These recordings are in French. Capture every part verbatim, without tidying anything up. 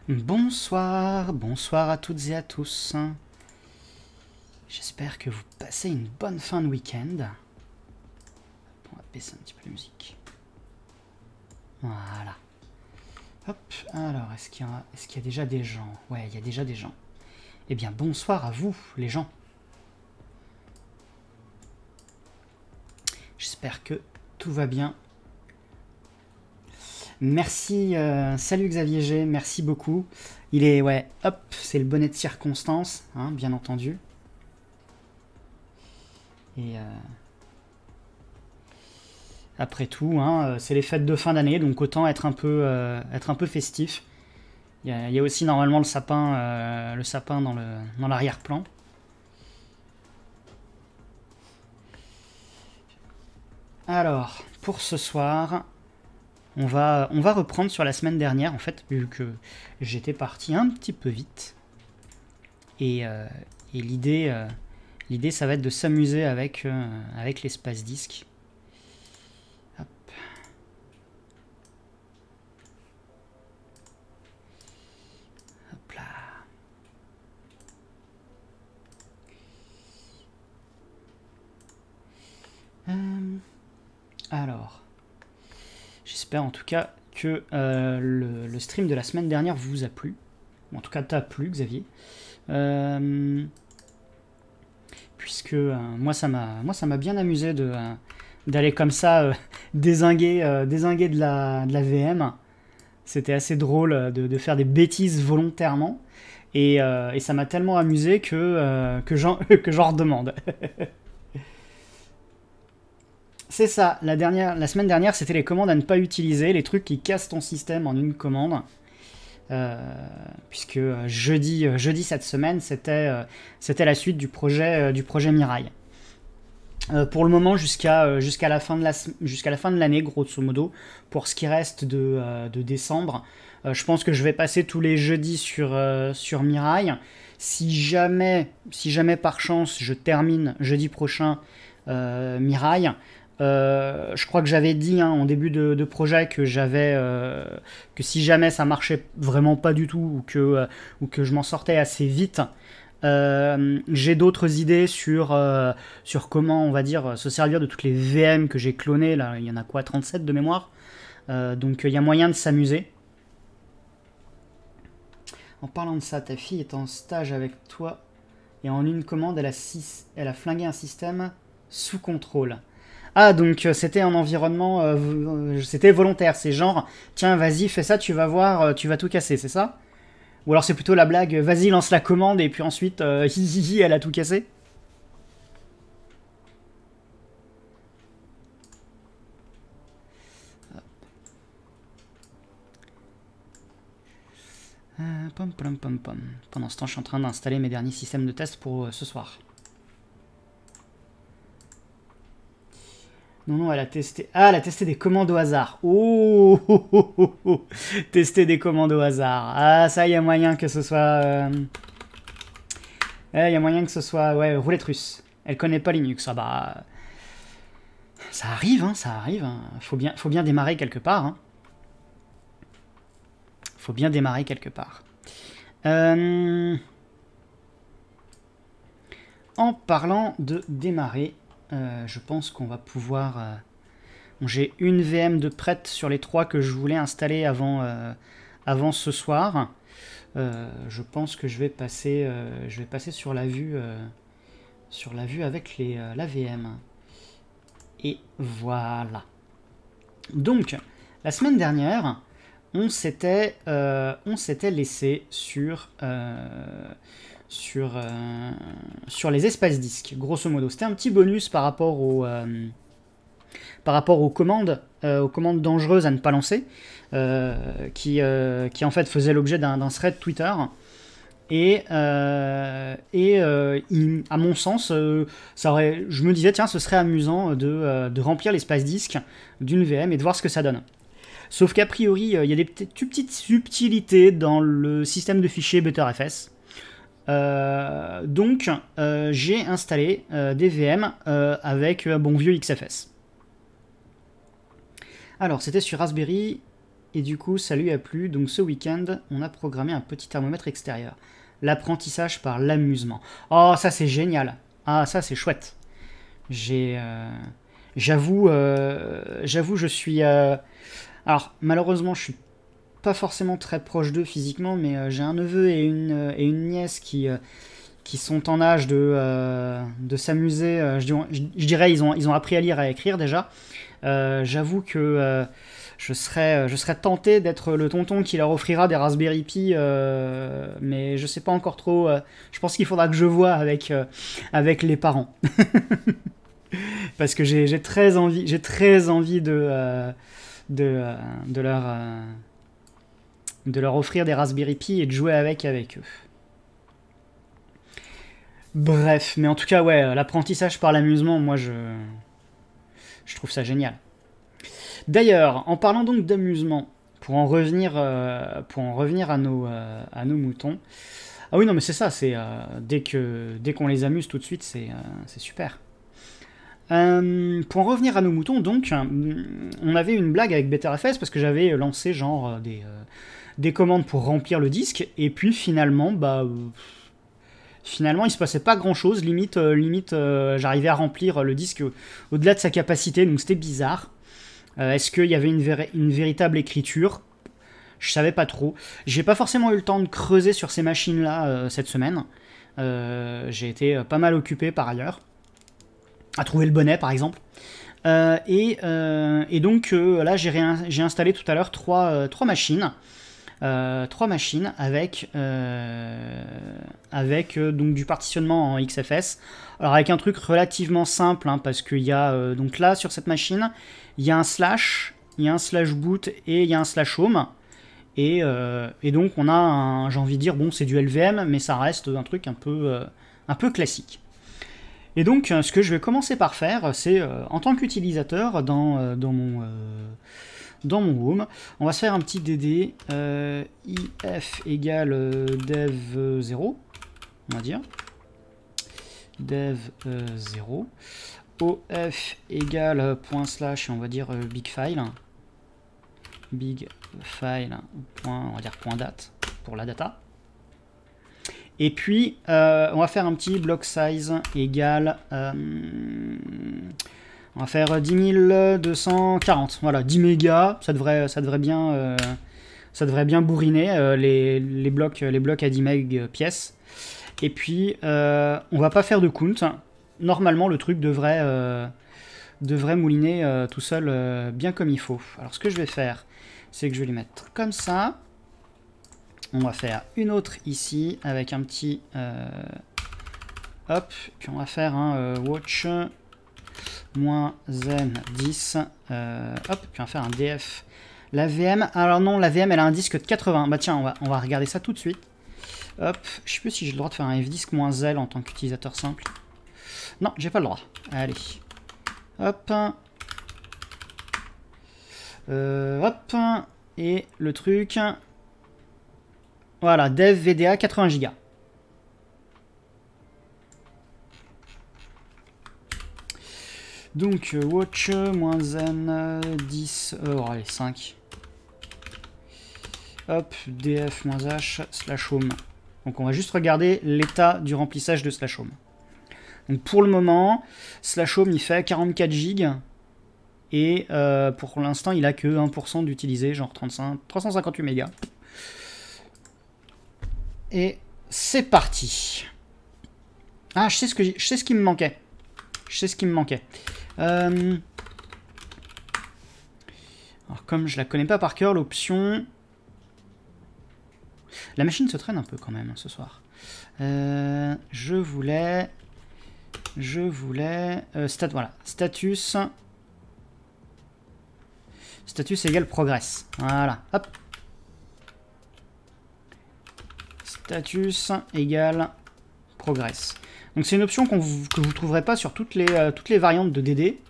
Bonsoir, bonsoir à toutes et à tous. J'espère que vous passez une bonne fin de week-end. On va baisser un petit peu la musique. Voilà. Hop, alors, est-ce qu'il y a, est-ce qu'il y a déjà des gens? Ouais, il y a déjà des gens. Eh bien, bonsoir à vous, les gens. J'espère que tout va bien. Merci, euh, salut Xavier G, merci beaucoup. Il est, ouais, hop, c'est le bonnet de circonstance, hein, bien entendu. Et euh, après tout, hein, c'est les fêtes de fin d'année, donc autant être un peu, euh, être un peu festif. Il y, a, il y a aussi normalement le sapin, euh, le sapin dans le, dans l'arrière-plan. Alors, pour ce soir, on va, on va reprendre sur la semaine dernière, en fait, vu que j'étais parti un petit peu vite. Et, euh, et l'idée, euh, l'idée, ça va être de s'amuser avec, euh, avec l'espace disque. Hop. Hop là. Euh, alors, j'espère en tout cas que euh, le, le stream de la semaine dernière vous a plu. Ou en tout cas t'a plu, Xavier. Euh, puisque euh, moi ça m'a moi ça m'a bien amusé de euh, d'aller comme ça euh, dézinguer euh, dézinguer de la de la V M. C'était assez drôle de, de faire des bêtises volontairement et, euh, et ça m'a tellement amusé que euh, que j'en que j'en redemande. C'est ça, la dernière la semaine dernière, c'était les commandes à ne pas utiliser, les trucs qui cassent ton système en une commande. Euh, puisque euh, jeudi, euh, jeudi cette semaine, c'était euh, c'était la suite du projet, euh, du projet Mirail. Euh, pour le moment, jusqu'à euh, jusqu'à la fin de la jusqu'à la fin de l'année, grosso modo, pour ce qui reste de, euh, de décembre, euh, je pense que je vais passer tous les jeudis sur euh, sur Mirail. Si jamais, si jamais par chance, je termine jeudi prochain euh, Mirail. Euh, je crois que j'avais dit hein, en début de, de projet que j'avais euh, que si jamais ça marchait vraiment pas du tout ou que, euh, ou que je m'en sortais assez vite, euh, j'ai d'autres idées sur, euh, sur comment on va dire se servir de toutes les V M que j'ai clonées. Là, il y en a quoi, trente-sept de mémoire. Euh, donc il y a moyen de s'amuser. En parlant de ça, ta fille est en stage avec toi et en une commande, elle a, six, elle a flingué un système sous contrôle. Ah, donc euh, c'était un environnement, euh, c'était volontaire, c'est genre, tiens, vas-y, fais ça, tu vas voir, euh, tu vas tout casser, c'est ça? Ou alors c'est plutôt la blague, vas-y, lance la commande, et puis ensuite, euh, hi hi hi, elle a tout cassé? Euh, pom, pom, pom, pom. Pendant ce temps, je suis en train d'installer mes derniers systèmes de test pour euh, ce soir. Non, non, elle a testé... Ah, elle a testé des commandes au hasard. Oh, oh, oh, oh, oh. Tester des commandes au hasard. Ah, ça, il y a moyen que ce soit... Euh... Il y a moyen que ce soit... Ouais, roulette russe. Elle connaît pas Linux. Ah bah... Ça arrive, hein, ça arrive. Hein. Faut bien, faut bien démarrer quelque part. Hein. Faut bien démarrer quelque part. Euh... En parlant de démarrer... Euh, je pense qu'on va pouvoir... Euh... Bon, j'ai une V M de prête sur les trois que je voulais installer avant, euh, avant ce soir. Euh, je pense que je vais passer, euh, je vais passer sur la vue, euh, sur la vue avec les, euh, la V M. Et voilà. Donc, la semaine dernière, on s'était, euh, on s'était laissé sur... Euh, Sur, euh, sur les espaces disques, grosso modo. C'était un petit bonus par rapport, au, euh, par rapport aux commandes, euh, aux commandes dangereuses à ne pas lancer, euh, qui, euh, qui en fait faisaient l'objet d'un thread Twitter. Et, euh, et euh, il, à mon sens, euh, ça aurait, je me disais, tiens, ce serait amusant de, euh, de remplir l'espace disque d'une V M et de voir ce que ça donne. Sauf qu'a priori, il y a des petites subtilités dans le système de fichiers ButterFS. Euh, donc euh, j'ai installé euh, des V M euh, avec euh, bon vieux X F S. Alors c'était sur Raspberry et du coup, ça lui a plu. Donc ce week-end, on a programmé un petit thermomètre extérieur. L'apprentissage par l'amusement. Oh, ça c'est génial. Ah, ça c'est chouette. J'ai... Euh, j'avoue, euh, j'avoue, je suis... Euh, alors, malheureusement, je suis pas forcément très proche d'eux physiquement, mais euh, j'ai un neveu et une, euh, et une nièce qui... Euh, qui sont en âge de, euh, de s'amuser. Euh, je, je, je dirais ils ont, ils ont appris à lire et à écrire déjà. Euh, J'avoue que euh, je, serais, je serais tenté d'être le tonton qui leur offrira des Raspberry Pi, euh, mais je sais pas encore trop. Euh, je pense qu'il faudra que je voie avec, euh, avec les parents. Parce que j'ai très envie, j'ai très envie de, euh, de, euh, de, leur, euh, de leur offrir des Raspberry Pi et de jouer avec avec eux. Bref, mais en tout cas, ouais, l'apprentissage par l'amusement, moi, je... je trouve ça génial. D'ailleurs, en parlant donc d'amusement, pour en revenir, euh, pour en revenir à, nos, euh, à nos moutons... Ah oui, non, mais c'est ça, c'est euh, dès que dès qu'on les amuse tout de suite, c'est euh, super. Euh, pour en revenir à nos moutons, donc, on avait une blague avec BetterFS, parce que j'avais lancé, genre, des, euh, des commandes pour remplir le disque, et puis, finalement, bah... Euh, Finalement, il se passait pas grand chose, limite, euh, limite euh, j'arrivais à remplir le disque au-delà de sa capacité, donc c'était bizarre. Euh, Est-ce qu'il y avait une, vé une véritable écriture? Je savais pas trop. J'ai pas forcément eu le temps de creuser sur ces machines-là euh, cette semaine. Euh, J'ai été pas mal occupé par ailleurs, à trouver le bonnet par exemple. Euh, et, euh, et donc euh, là, j'ai installé tout à l'heure trois, euh, trois machines. Euh, trois machines avec, euh, avec euh, donc du partitionnement en X F S. Alors avec un truc relativement simple, hein, parce qu'il y a euh, donc là sur cette machine, il y a un slash, il y a un slash boot et il y a un slash home. Et, euh, et donc on a, j'ai envie de dire, bon c'est du L V M, mais ça reste un truc un peu, euh, un peu classique. Et donc ce que je vais commencer par faire, c'est euh, en tant qu'utilisateur dans, euh, dans mon... Euh, dans mon home, on va se faire un petit D D euh, if égale euh, dev zéro, on va dire, dev euh, zéro, of égale point slash, on va dire euh, big file, big file, point, on va dire point date pour la data. Et puis, euh, on va faire un petit block size égale... Euh, on va faire dix mille deux cent quarante, voilà, dix mégas, ça devrait, ça devrait, bien, euh, ça devrait bien bourriner euh, les, les, blocs, les blocs à dix mégas pièces. Et puis, euh, on va pas faire de count. Normalement, le truc devrait, euh, devrait mouliner euh, tout seul euh, bien comme il faut. Alors, ce que je vais faire, c'est que je vais les mettre comme ça. On va faire une autre ici avec un petit... Euh, hop, puis on va faire un euh, watch... moins zen dix, euh, hop, puis on va faire un D F. La V M, alors non, la V M elle a un disque de quatre-vingts, bah tiens, on va, on va regarder ça tout de suite. Hop, je sais plus si j'ai le droit de faire un F-disque moins L en tant qu'utilisateur simple. Non, j'ai pas le droit. Allez, hop, euh, hop, et le truc, voilà, dev V D A quatre-vingts gigas. Donc, euh, watch, moins n, euh, dix, euh, oh, allez, cinq. Hop, df, moins h, slash home. Donc, on va juste regarder l'état du remplissage de slash home. Donc, pour le moment, slash home, il fait quarante-quatre gigs. Et euh, pour l'instant, il a que un pour cent d'utilisé, genre trente-cinq, trois cent cinquante-huit mégas. Et c'est parti. Ah, je sais ce que je sais ce qui me manquait. Je sais ce qui me manquait. Euh... Alors, comme je la connais pas par cœur, l'option... La machine se traîne un peu quand même, hein, ce soir. Euh... Je voulais... Je voulais... Euh, stat... Voilà. Status... Status égale progress. Voilà. Hop. Status égale progress. Donc c'est une option qu'on vous, que vous ne trouverez pas sur toutes les, euh, toutes les variantes de D D,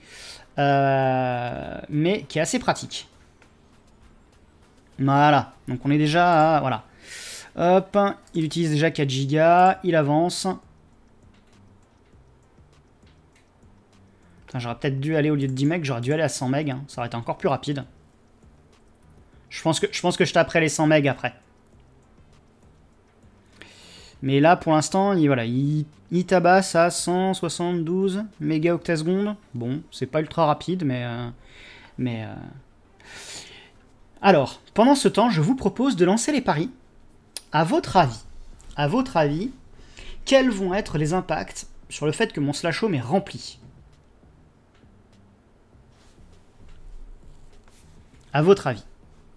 euh, mais qui est assez pratique. Voilà, donc on est déjà à... Voilà. Hop, il utilise déjà quatre gigas, il avance. J'aurais peut-être dû aller, au lieu de dix mégas, j'aurais dû aller à cent mégas, hein, ça aurait été encore plus rapide. Je pense que je, pense que je taperai les cent mégas après. Mais là, pour l'instant, il, voilà, il, il tabasse à cent soixante-douze mégaoctasecondes. Bon, c'est pas ultra rapide, mais... Euh, mais euh... Alors, pendant ce temps, je vous propose de lancer les paris. À votre avis, à votre avis, quels vont être les impacts sur le fait que mon slash home est rempli? À votre avis.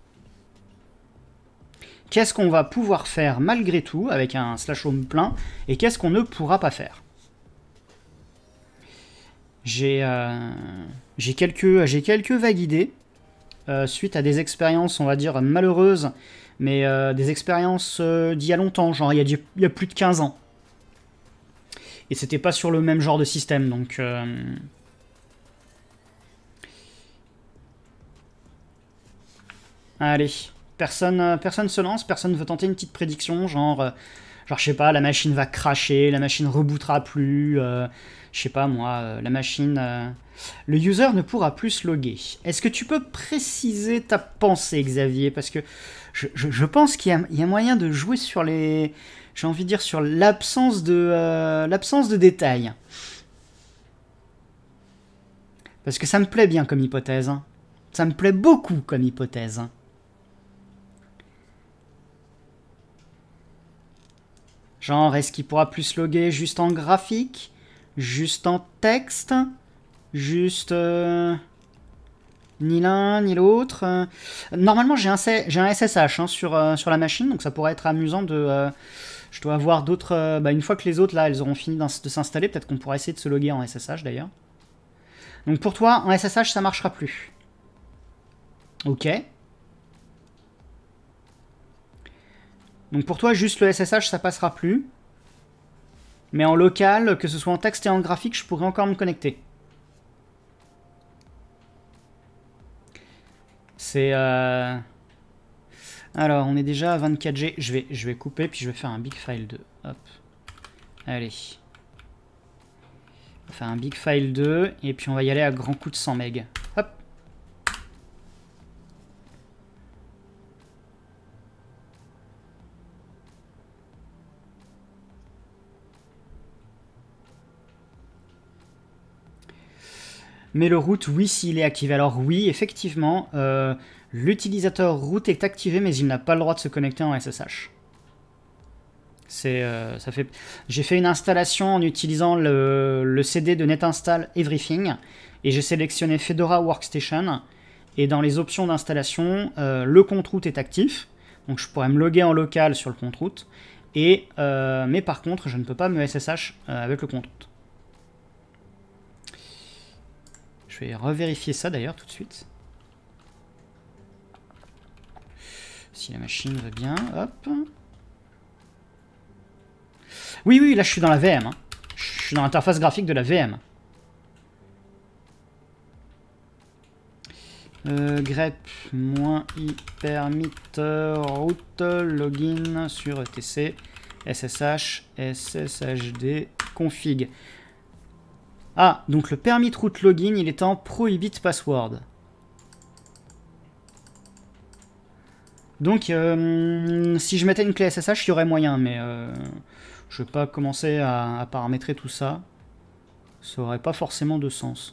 Qu'est-ce qu'on va pouvoir faire malgré tout avec un slash home plein et qu'est-ce qu'on ne pourra pas faire? J'ai euh, j'ai quelques, j'ai quelques vagues idées euh, suite à des expériences, on va dire, malheureuses, mais euh, des expériences euh, d'il y a longtemps, genre il y a, il y a plus de quinze ans. Et c'était pas sur le même genre de système, donc... Euh... Allez, personne, personne se lance, personne veut tenter une petite prédiction, genre, euh, genre je sais pas, la machine va cracher, la machine rebootera plus, euh, je sais pas moi, euh, la machine... Euh, le user ne pourra plus se loguer. Est-ce que tu peux préciser ta pensée, Xavier? Parce que je, je, je pense qu'il y, y a moyen de jouer sur les... J'ai envie de dire sur l'absence de, euh, l'absence de détails. Parce que ça me plaît bien comme hypothèse. Hein. Ça me plaît beaucoup comme hypothèse. Hein. Genre, est-ce qu'il pourra plus se loguer juste en graphique? Juste en texte? Juste... Euh, ni l'un, ni l'autre. Euh, normalement, j'ai un, j'ai un S S H hein, sur, euh, sur la machine, donc ça pourrait être amusant de... Euh, je dois avoir d'autres... Euh, bah, une fois que les autres, là, elles auront fini de s'installer, peut-être qu'on pourra essayer de se loguer en S S H, d'ailleurs. Donc pour toi, en S S H, ça marchera plus. Ok. Donc pour toi, juste le S S H, ça passera plus. Mais en local, que ce soit en texte et en graphique, je pourrais encore me connecter. C'est... Euh... Alors, on est déjà à vingt-quatre G. Je vais, je vais couper, puis je vais faire un big file deux. Hop. Allez. On va faire un big file deux, et puis on va y aller à grand coup de cent mégas. Hop. Mais le root, oui, s'il est activé. Alors oui, effectivement, euh, l'utilisateur root est activé, mais il n'a pas le droit de se connecter en S S H. C'est, euh, ça fait... J'ai fait une installation en utilisant le, le C D de NetInstall Everything, et j'ai sélectionné Fedora Workstation, et dans les options d'installation, euh, le compte root est actif, donc je pourrais me loguer en local sur le compte root, et, euh, mais par contre, je ne peux pas me S S H euh, avec le compte root. Je vais revérifier ça d'ailleurs tout de suite. Si la machine va bien, hop. Oui, oui, là je suis dans la V M. Hein. Je suis dans l'interface graphique de la V M. Euh, grep-i permit root login sur E T C S S H S S H D config. Ah, donc le permit root login, il est en prohibit password. Donc, euh, si je mettais une clé S S H, il y aurait moyen, mais euh, je ne vais pas commencer à, à paramétrer tout ça. Ça n'aurait pas forcément de sens.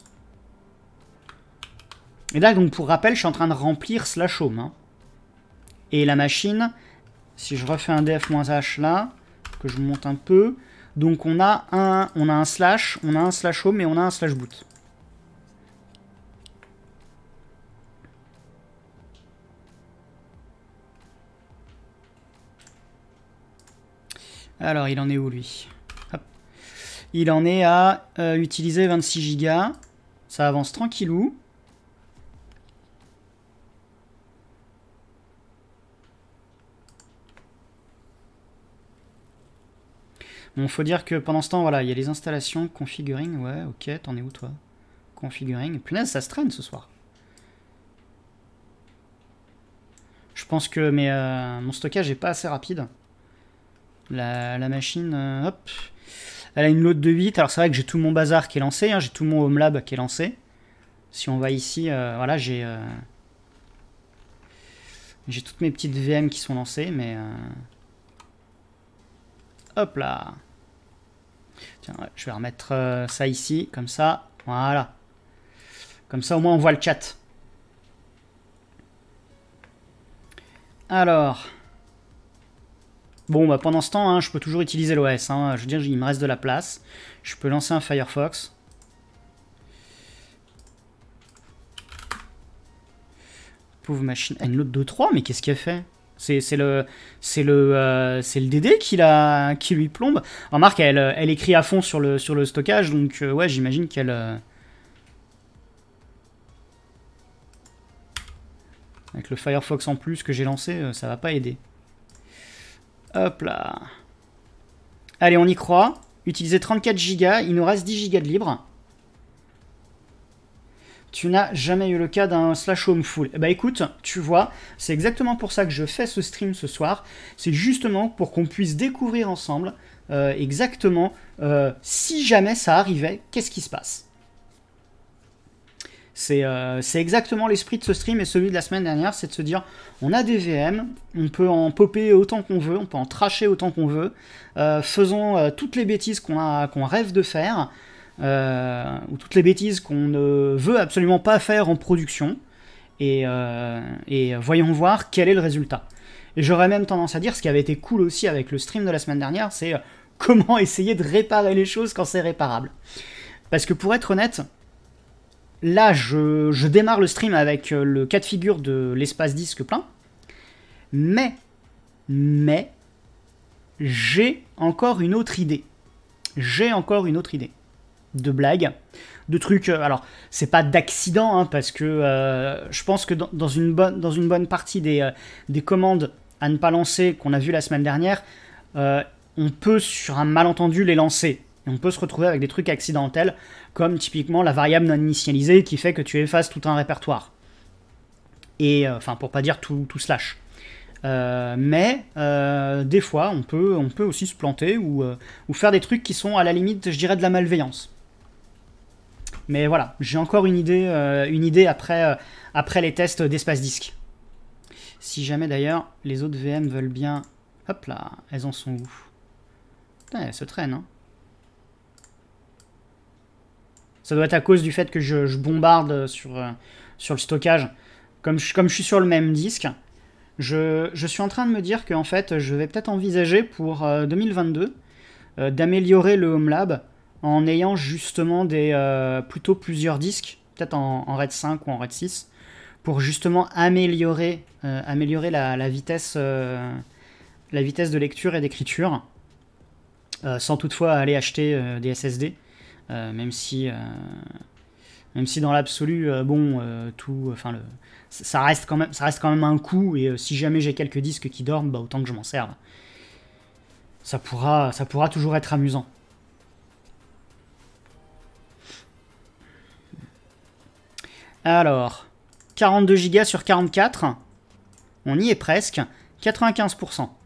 Et là, donc, pour rappel, je suis en train de remplir slash home. Hein. Et la machine, si je refais un df-h là, que je monte un peu... Donc on a un, on a un slash, on a un slash home et on a un slash boot. Alors il en est où lui? Hop. Il en est à euh, utiliser vingt-six gigas. Ça avance tranquillou. Bon, faut dire que pendant ce temps, voilà, il y a les installations, configuring, ouais, ok, t'en es où toi? Configuring, punaise, ça se traîne ce soir. Je pense que mes, euh, mon stockage est pas assez rapide. La, la machine, euh, hop, elle a une load de huit, alors c'est vrai que j'ai tout mon bazar qui est lancé, hein, j'ai tout mon home lab qui est lancé. Si on va ici, euh, voilà, j'ai... Euh, J'ai toutes mes petites V M qui sont lancées, mais... Euh... Hop là. Tiens, ouais, je vais remettre euh, ça ici, comme ça. Voilà. Comme ça, au moins, on voit le chat. Alors... Bon, bah pendant ce temps, hein, je peux toujours utiliser l'O S. Hein. Je veux dire, il me reste de la place. Je peux lancer un Firefox. Pauvre machine. Elle note deux trois, mais qu'est-ce qu'elle fait? C'est le, c'est le, euh, c'est le D D qui, la, qui lui plombe. Remarque, elle, elle écrit à fond sur le, sur le stockage, donc euh, ouais, j'imagine qu'elle... Euh... Avec le Firefox en plus que j'ai lancé, euh, ça va pas aider. Hop là. Allez, on y croit. Utiliser trente-quatre gigas, il nous reste dix gigas de libre. Tu n'as jamais eu le cas d'un slash home full. Eh ben écoute, tu vois, c'est exactement pour ça que je fais ce stream ce soir. C'est justement pour qu'on puisse découvrir ensemble euh, exactement euh, si jamais ça arrivait, qu'est-ce qui se passe. C'est euh, exactement l'esprit de ce stream et celui de la semaine dernière, c'est de se dire, on a des V M, on peut en popper autant qu'on veut, on peut en tracher autant qu'on veut, euh, faisons euh, toutes les bêtises qu'on qu'on rêve de faire, euh, ou toutes les bêtises qu'on ne veut absolument pas faire en production, et, euh, et voyons voir quel est le résultat. Et j'aurais même tendance à dire, ce qui avait été cool aussi avec le stream de la semaine dernière, c'est euh, comment essayer de réparer les choses quand c'est réparable. Parce que pour être honnête, là, je, je démarre le stream avec le cas de figure de l'espace disque plein. Mais, mais, j'ai encore une autre idée. J'ai encore une autre idée. De blague, de trucs... Euh, alors, c'est pas d'accident, hein, parce que euh, je pense que dans, dans, une bonne, dans une bonne partie des, euh, des commandes à ne pas lancer qu'on a vu la semaine dernière, euh, on peut, sur un malentendu, les lancer. Et on peut se retrouver avec des trucs accidentels, comme typiquement la variable non initialisée qui fait que tu effaces tout un répertoire. Et, euh, enfin, pour pas dire tout, tout slash. Euh, mais, euh, des fois, on peut, on peut aussi se planter ou, euh, ou faire des trucs qui sont à la limite, je dirais, de la malveillance. Mais voilà, j'ai encore une idée, euh, une idée après, euh, après les tests d'espace disque. Si jamais d'ailleurs, les autres V M veulent bien... Hop là, elles en sont où? Putain, elles se traînent, hein. Ça doit être à cause du fait que je, je bombarde sur, euh, sur le stockage. Comme je, comme je suis sur le même disque, je, je suis en train de me dire qu'en fait, je vais peut-être envisager pour euh, deux mille vingt-deux euh, d'améliorer le Home Lab en ayant justement des, euh, plutôt plusieurs disques, peut-être en, en RAID cinq ou en RAID six, pour justement améliorer, euh, améliorer la, la, vitesse, euh, la vitesse de lecture et d'écriture, euh, sans toutefois aller acheter euh, des S S D. Euh, même si, euh, même si dans l'absolu, euh, bon, euh, tout, enfin le, ça reste quand même, ça reste quand même un coût. Et euh, si jamais j'ai quelques disques qui dorment, bah autant que je m'en serve. Ça pourra, ça pourra toujours être amusant. Alors, quarante-deux gigas sur quarante-quatre, on y est presque, quatre-vingt-quinze pour cent.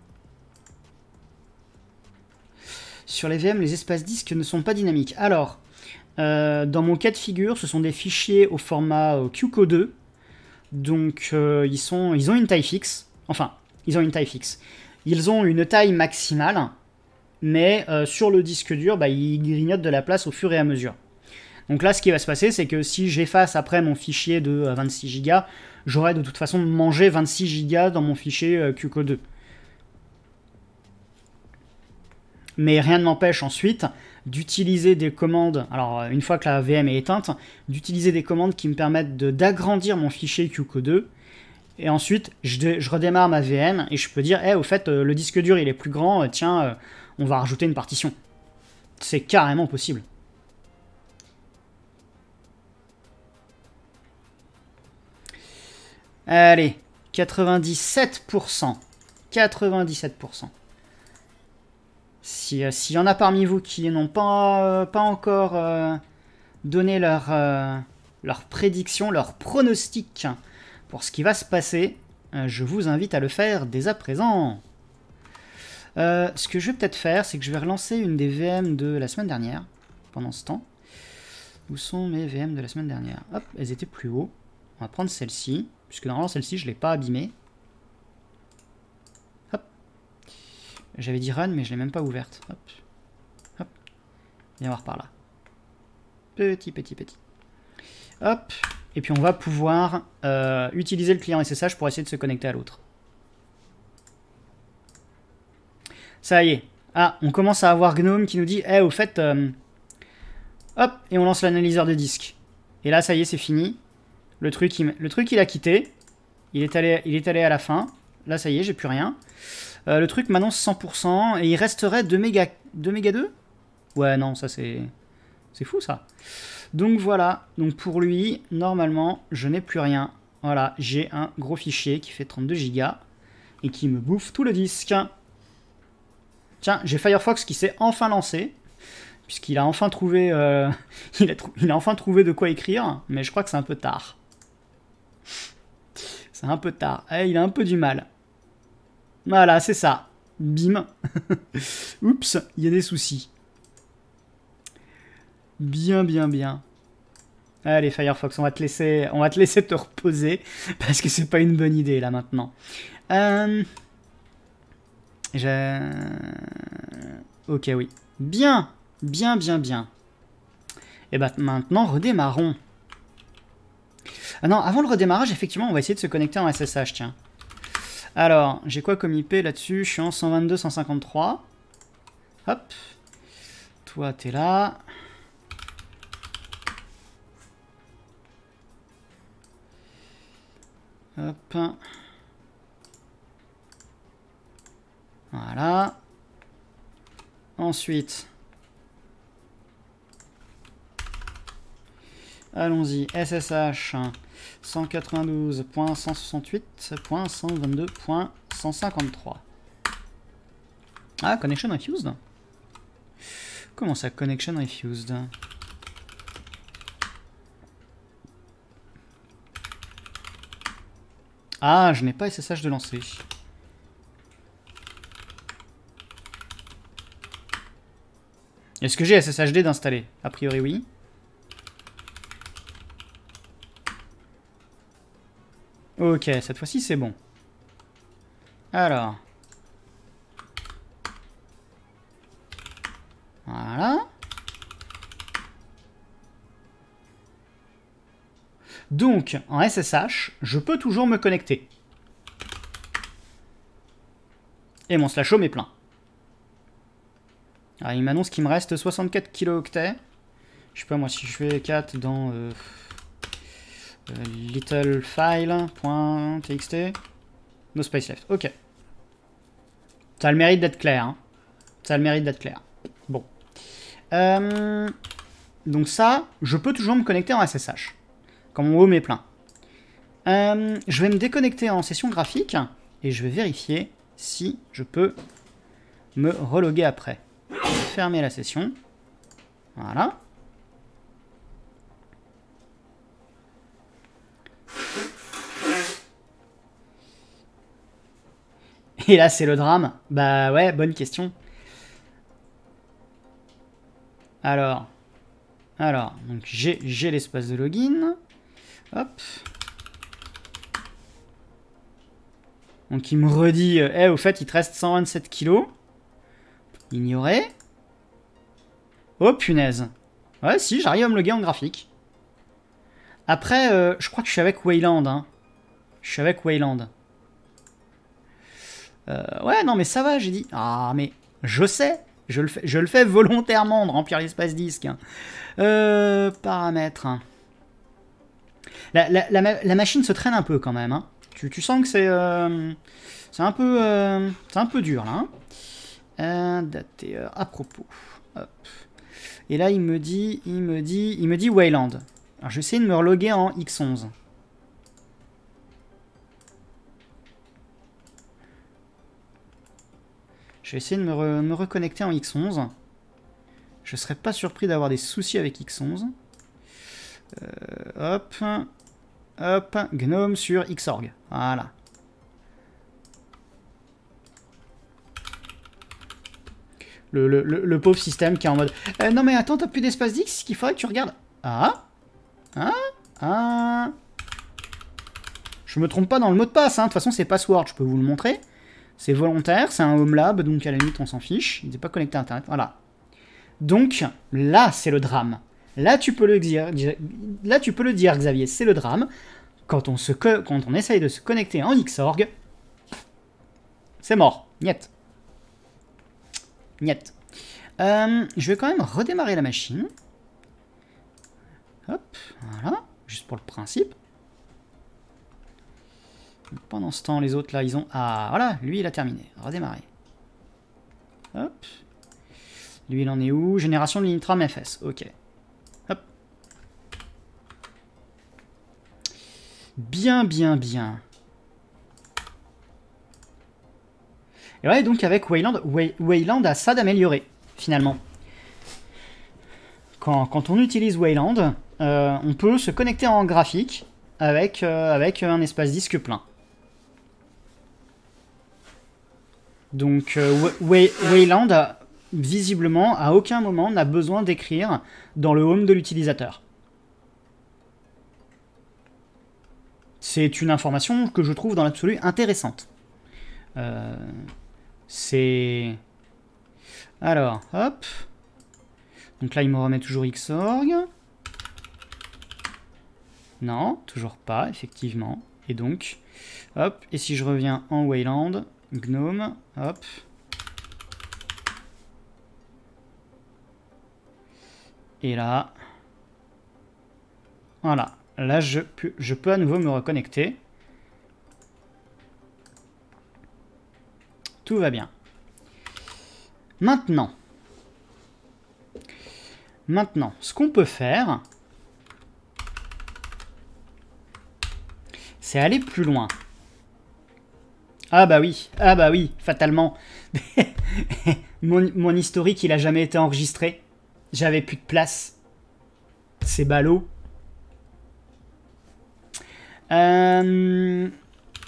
Sur les V M, les espaces disques ne sont pas dynamiques. Alors, euh, dans mon cas de figure, ce sont des fichiers au format euh, Q C O deux. Donc, euh, ils, sont, ils ont une taille fixe. Enfin, ils ont une taille fixe. Ils ont une taille maximale, mais euh, sur le disque dur, bah, ils grignotent de la place au fur et à mesure. Donc là, ce qui va se passer, c'est que si j'efface après mon fichier de euh, vingt-six gigas, j'aurai de toute façon mangé vingt-six gigas dans mon fichier euh, Q C O deux. Mais rien ne m'empêche ensuite d'utiliser des commandes, alors une fois que la V M est éteinte, d'utiliser des commandes qui me permettent d'agrandir mon fichier Q C O deux, et ensuite je, je redémarre ma V M et je peux dire, eh, au fait, euh, le disque dur il est plus grand, euh, tiens, euh, on va rajouter une partition. C'est carrément possible. Allez, quatre-vingt-dix-sept pour cent. quatre-vingt-dix-sept pour cent. S'il si y en a parmi vous qui n'ont pas, euh, pas encore euh, donné leur, euh, leur prédiction, leur pronostic pour ce qui va se passer, euh, je vous invite à le faire dès à présent. Euh, ce que je vais peut-être faire, c'est que je vais relancer une des V M de la semaine dernière, pendant ce temps. Où sont mes V M de la semaine dernière? Hop, elles étaient plus haut. On va prendre celle-ci, puisque normalement celle-ci je ne l'ai pas abîmée. J'avais dit run, mais je l'ai même pas ouverte. Hop. Hop. Viens voir par là. Petit, petit, petit. Hop. Et puis on va pouvoir euh, utiliser le client S S H pour essayer de se connecter à l'autre. Ça y est. Ah, on commence à avoir Gnome qui nous dit, eh, au fait, euh, hop, et on lance l'analyseur de disque. Et là, ça y est, c'est fini. Le truc, il, le truc, il a quitté. Il est allé, il est allé à la fin. Là, ça y est, j'ai plus rien. Euh, le truc m'annonce cent pour cent et il resterait deux méga deux. Ouais, non, ça c'est... C'est fou, ça. Donc voilà. Donc pour lui, normalement, je n'ai plus rien. Voilà, j'ai un gros fichier qui fait trente-deux gigas et qui me bouffe tout le disque. Tiens, j'ai Firefox qui s'est enfin lancé, puisqu'il a enfin trouvé, euh, il, a il a enfin trouvé de quoi écrire, mais je crois que c'est un peu tard. C'est un peu tard. Eh, il a un peu du mal. Voilà, c'est ça. Bim. Oups, il y a des soucis. Bien, bien, bien. Allez, Firefox, on va te laisser, on va te laisser te reposer, parce que c'est pas une bonne idée, là, maintenant. Euh... J'ai... Ok, oui. Bien, bien, bien, bien. Et bah maintenant, redémarrons. Ah non, avant le redémarrage, effectivement, on va essayer de se connecter en S S H, tiens. Alors, j'ai quoi comme I P là-dessus? Je suis en cent vingt-deux cent cinquante-trois. Hop. Toi, t'es là. Hop. Voilà. Ensuite, allons-y, S S H cent quatre-vingt-douze point cent soixante-huit point cent vingt-deux point cent cinquante-trois. Ah, connection refused? Comment ça, connection refused? Ah, je n'ai pas S S H de lancer. Est-ce que j'ai S S H D d'installer? A priori, oui. Ok, cette fois-ci, c'est bon. Alors. Voilà. Donc, en S S H, je peux toujours me connecter. Et mon slash home est plein. Alors, il m'annonce qu'il me reste soixante-quatre kilooctets. Je sais pas, moi, si je fais quatre dans euh, euh, littlefile.txt. No space left. Ok. Ça a le mérite d'être clair. Hein. Ça a le mérite d'être clair. Bon. Euh, donc ça, je peux toujours me connecter en S S H. Quand mon home est plein. Euh, je vais me déconnecter en session graphique. Et je vais vérifier si je peux me reloguer après. Fermer la session. Voilà. Et là, c'est le drame. Bah ouais, bonne question. Alors. Alors, donc j'ai l'espace de login. Hop. Donc il me redit, eh, hey, au fait, il te reste cent vingt-sept kilos. Ignorer. Oh, punaise. Ouais, si, j'arrive à me loguer en graphique. Après, euh, je crois que je suis avec Wayland. Hein. Je suis avec Wayland. Euh, ouais, non, mais ça va, j'ai dit. Ah, mais je sais. Je le fais, je le fais volontairement de remplir l'espace disque. Hein. Euh, paramètres. La, la, la, la machine se traîne un peu quand même. Hein. Tu, tu sens que c'est euh, c'est un peu euh, c'est un peu dur là. Hein. Euh, daté, euh, à propos. Hop. Et là, il me dit, il me dit, il me dit Wayland. Alors, je vais essayer de me reloguer en X onze. Je vais essayer de me, re, me reconnecter en X onze. Je serais pas surpris d'avoir des soucis avec X onze. Euh, hop. Hop. Gnome sur Xorg. Voilà. Le, le, le, le pauvre système qui est en mode euh, non mais attends, t'as plus d'espace disque, qu'il faudrait que tu regardes. Ah Ah Ah Je me trompe pas dans le mot de passe, hein. De toute façon c'est password, je peux vous le montrer. C'est volontaire, c'est un home lab, donc à la limite on s'en fiche. Il n'est pas connecté à Internet, voilà. Donc là, c'est le drame. Là, tu peux le dire, là, tu peux le dire Xavier, c'est le drame. Quand on, se quand on essaye de se connecter en Xorg, c'est mort. Niet. Niet. Euh, je vais quand même redémarrer la machine. Hop, voilà. Juste pour le principe. Pendant ce temps, les autres, là, ils ont... Ah, voilà, lui, il a terminé. Redémarrer. Hop. Lui, il en est où? Génération de l'Initram F S. Ok. Hop. Bien, bien, bien. Et ouais, donc avec Wayland, Way, Wayland a ça d'améliorer, finalement. Quand, quand on utilise Wayland, euh, on peut se connecter en graphique avec, euh, avec un espace disque plein. Donc euh, Way, Wayland, a, visiblement, à aucun moment n'a besoin d'écrire dans le home de l'utilisateur. C'est une information que je trouve dans l'absolu intéressante. Euh, c'est... Alors, hop. Donc là, il me remet toujours Xorg. Non, toujours pas, effectivement. Et donc, hop. Et si je reviens en Wayland, Gnome, hop. Et là, voilà. Là, je peux, je peux à nouveau me reconnecter. Tout va bien. Maintenant, maintenant, ce qu'on peut faire, c'est aller plus loin. Ah bah oui, ah bah oui, fatalement. mon, mon historique, il a jamais été enregistré. J'avais plus de place. C'est ballot. Euh...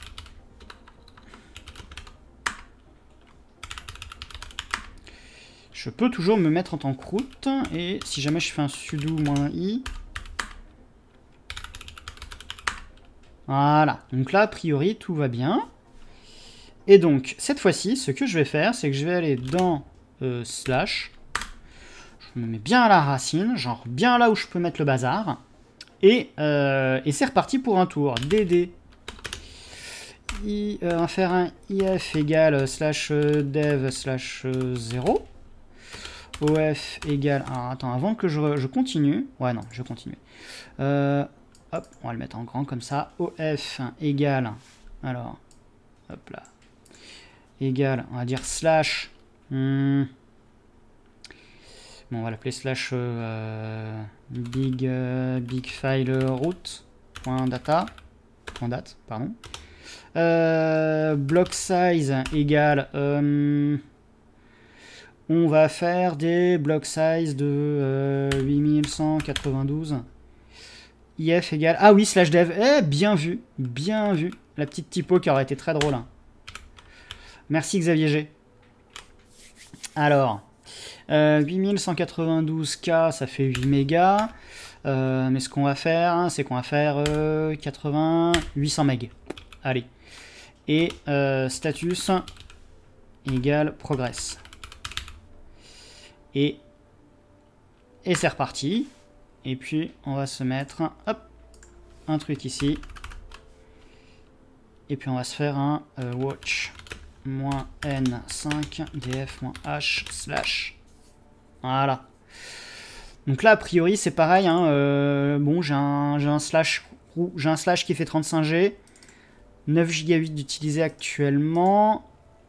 Je peux toujours me mettre en tant que route. Et si jamais je fais un sudo -i... Voilà. Donc là, a priori, tout va bien. Et donc, cette fois-ci, ce que je vais faire, c'est que je vais aller dans euh, slash. Je me mets bien à la racine, genre bien là où je peux mettre le bazar. Et, euh, et c'est reparti pour un tour. dd. I, euh, on va faire un if égale slash dev slash zéro. Of égale... Alors attends, avant que je, je continue... Ouais, non, je continue. Euh, hop, on va le mettre en grand comme ça. Of égale... Alors, hop là. Égale, on va dire slash... Hmm, bon, on va l'appeler slash euh, big, euh, big file root point data point date, pardon. Euh, block size égale... Euh, on va faire des block size de euh, huit mille cent quatre-vingt-douze. if égale... Ah oui, slash dev. Eh, bien vu. Bien vu. La petite typo qui aurait été très drôle. Hein. Merci Xavier G. Alors, euh, huit mille cent quatre-vingt-douze K, ça fait huit mégas. Euh, mais ce qu'on va faire, c'est qu'on va faire euh, quatre-vingts, huit cents mégas. Allez. Et euh, status égale progress. Et, et c'est reparti. Et puis, on va se mettre hop, un truc ici. Et puis, on va se faire un euh, watch -n cinq df-h slash. Voilà. Donc là, a priori, c'est pareil. Hein, euh, bon, j'ai un, j'ai un slash j'ai un slash qui fait trente-cinq G. neuf giga huit d'utiliser actuellement.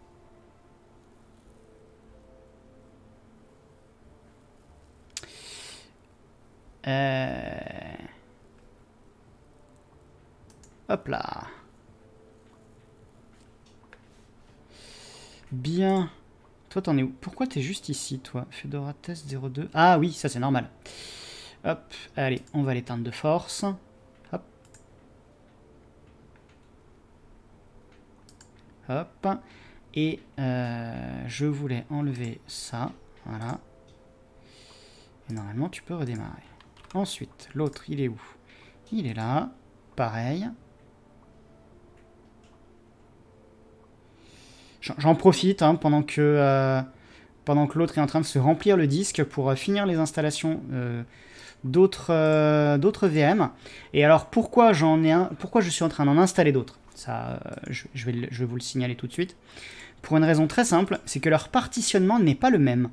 Euh... Hop là. Bien. Toi, t'en es où? Pourquoi t'es juste ici, toi? Fedora test zéro deux. Ah oui, ça c'est normal. Hop, allez, on va l'éteindre de force. Hop. Hop. Et euh, je voulais enlever ça. Voilà. Et normalement, tu peux redémarrer. Ensuite, l'autre, il est où? Il est là. Pareil. J'en profite hein, pendant que, euh, pendant que l'autre est en train de se remplir le disque pour euh, finir les installations euh, d'autres euh, d'autres V M. Et alors pourquoi j'en ai un, pourquoi je suis en train d'en installer d'autres? Ça, euh, je, je, vais, je vais vous le signaler tout de suite. Pour une raison très simple, c'est que leur partitionnement n'est pas le même.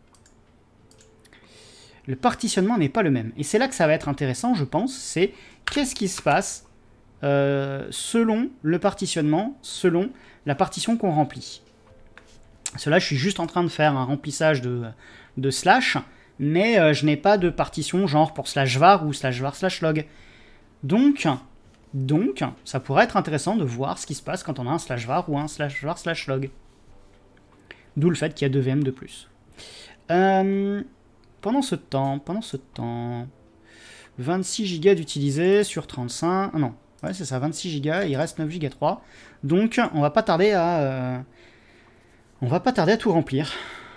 Le partitionnement n'est pas le même. Et c'est là que ça va être intéressant, je pense, c'est qu'est-ce qui se passe euh, selon le partitionnement, selon la partition qu'on remplit. Cela, je suis juste en train de faire un remplissage de, de slash, mais euh, je n'ai pas de partition genre pour slash var ou slash var slash log. Donc, donc, ça pourrait être intéressant de voir ce qui se passe quand on a un slash var ou un slash var slash log. D'où le fait qu'il y a deux V M de plus. Euh, pendant ce temps, pendant ce temps, vingt-six gigas d'utilisés sur trente-cinq. Ah non, ouais, c'est ça, vingt-six gigas, il reste neuf gigas trois. Donc, on va pas tarder à, euh, on va pas tarder à tout remplir.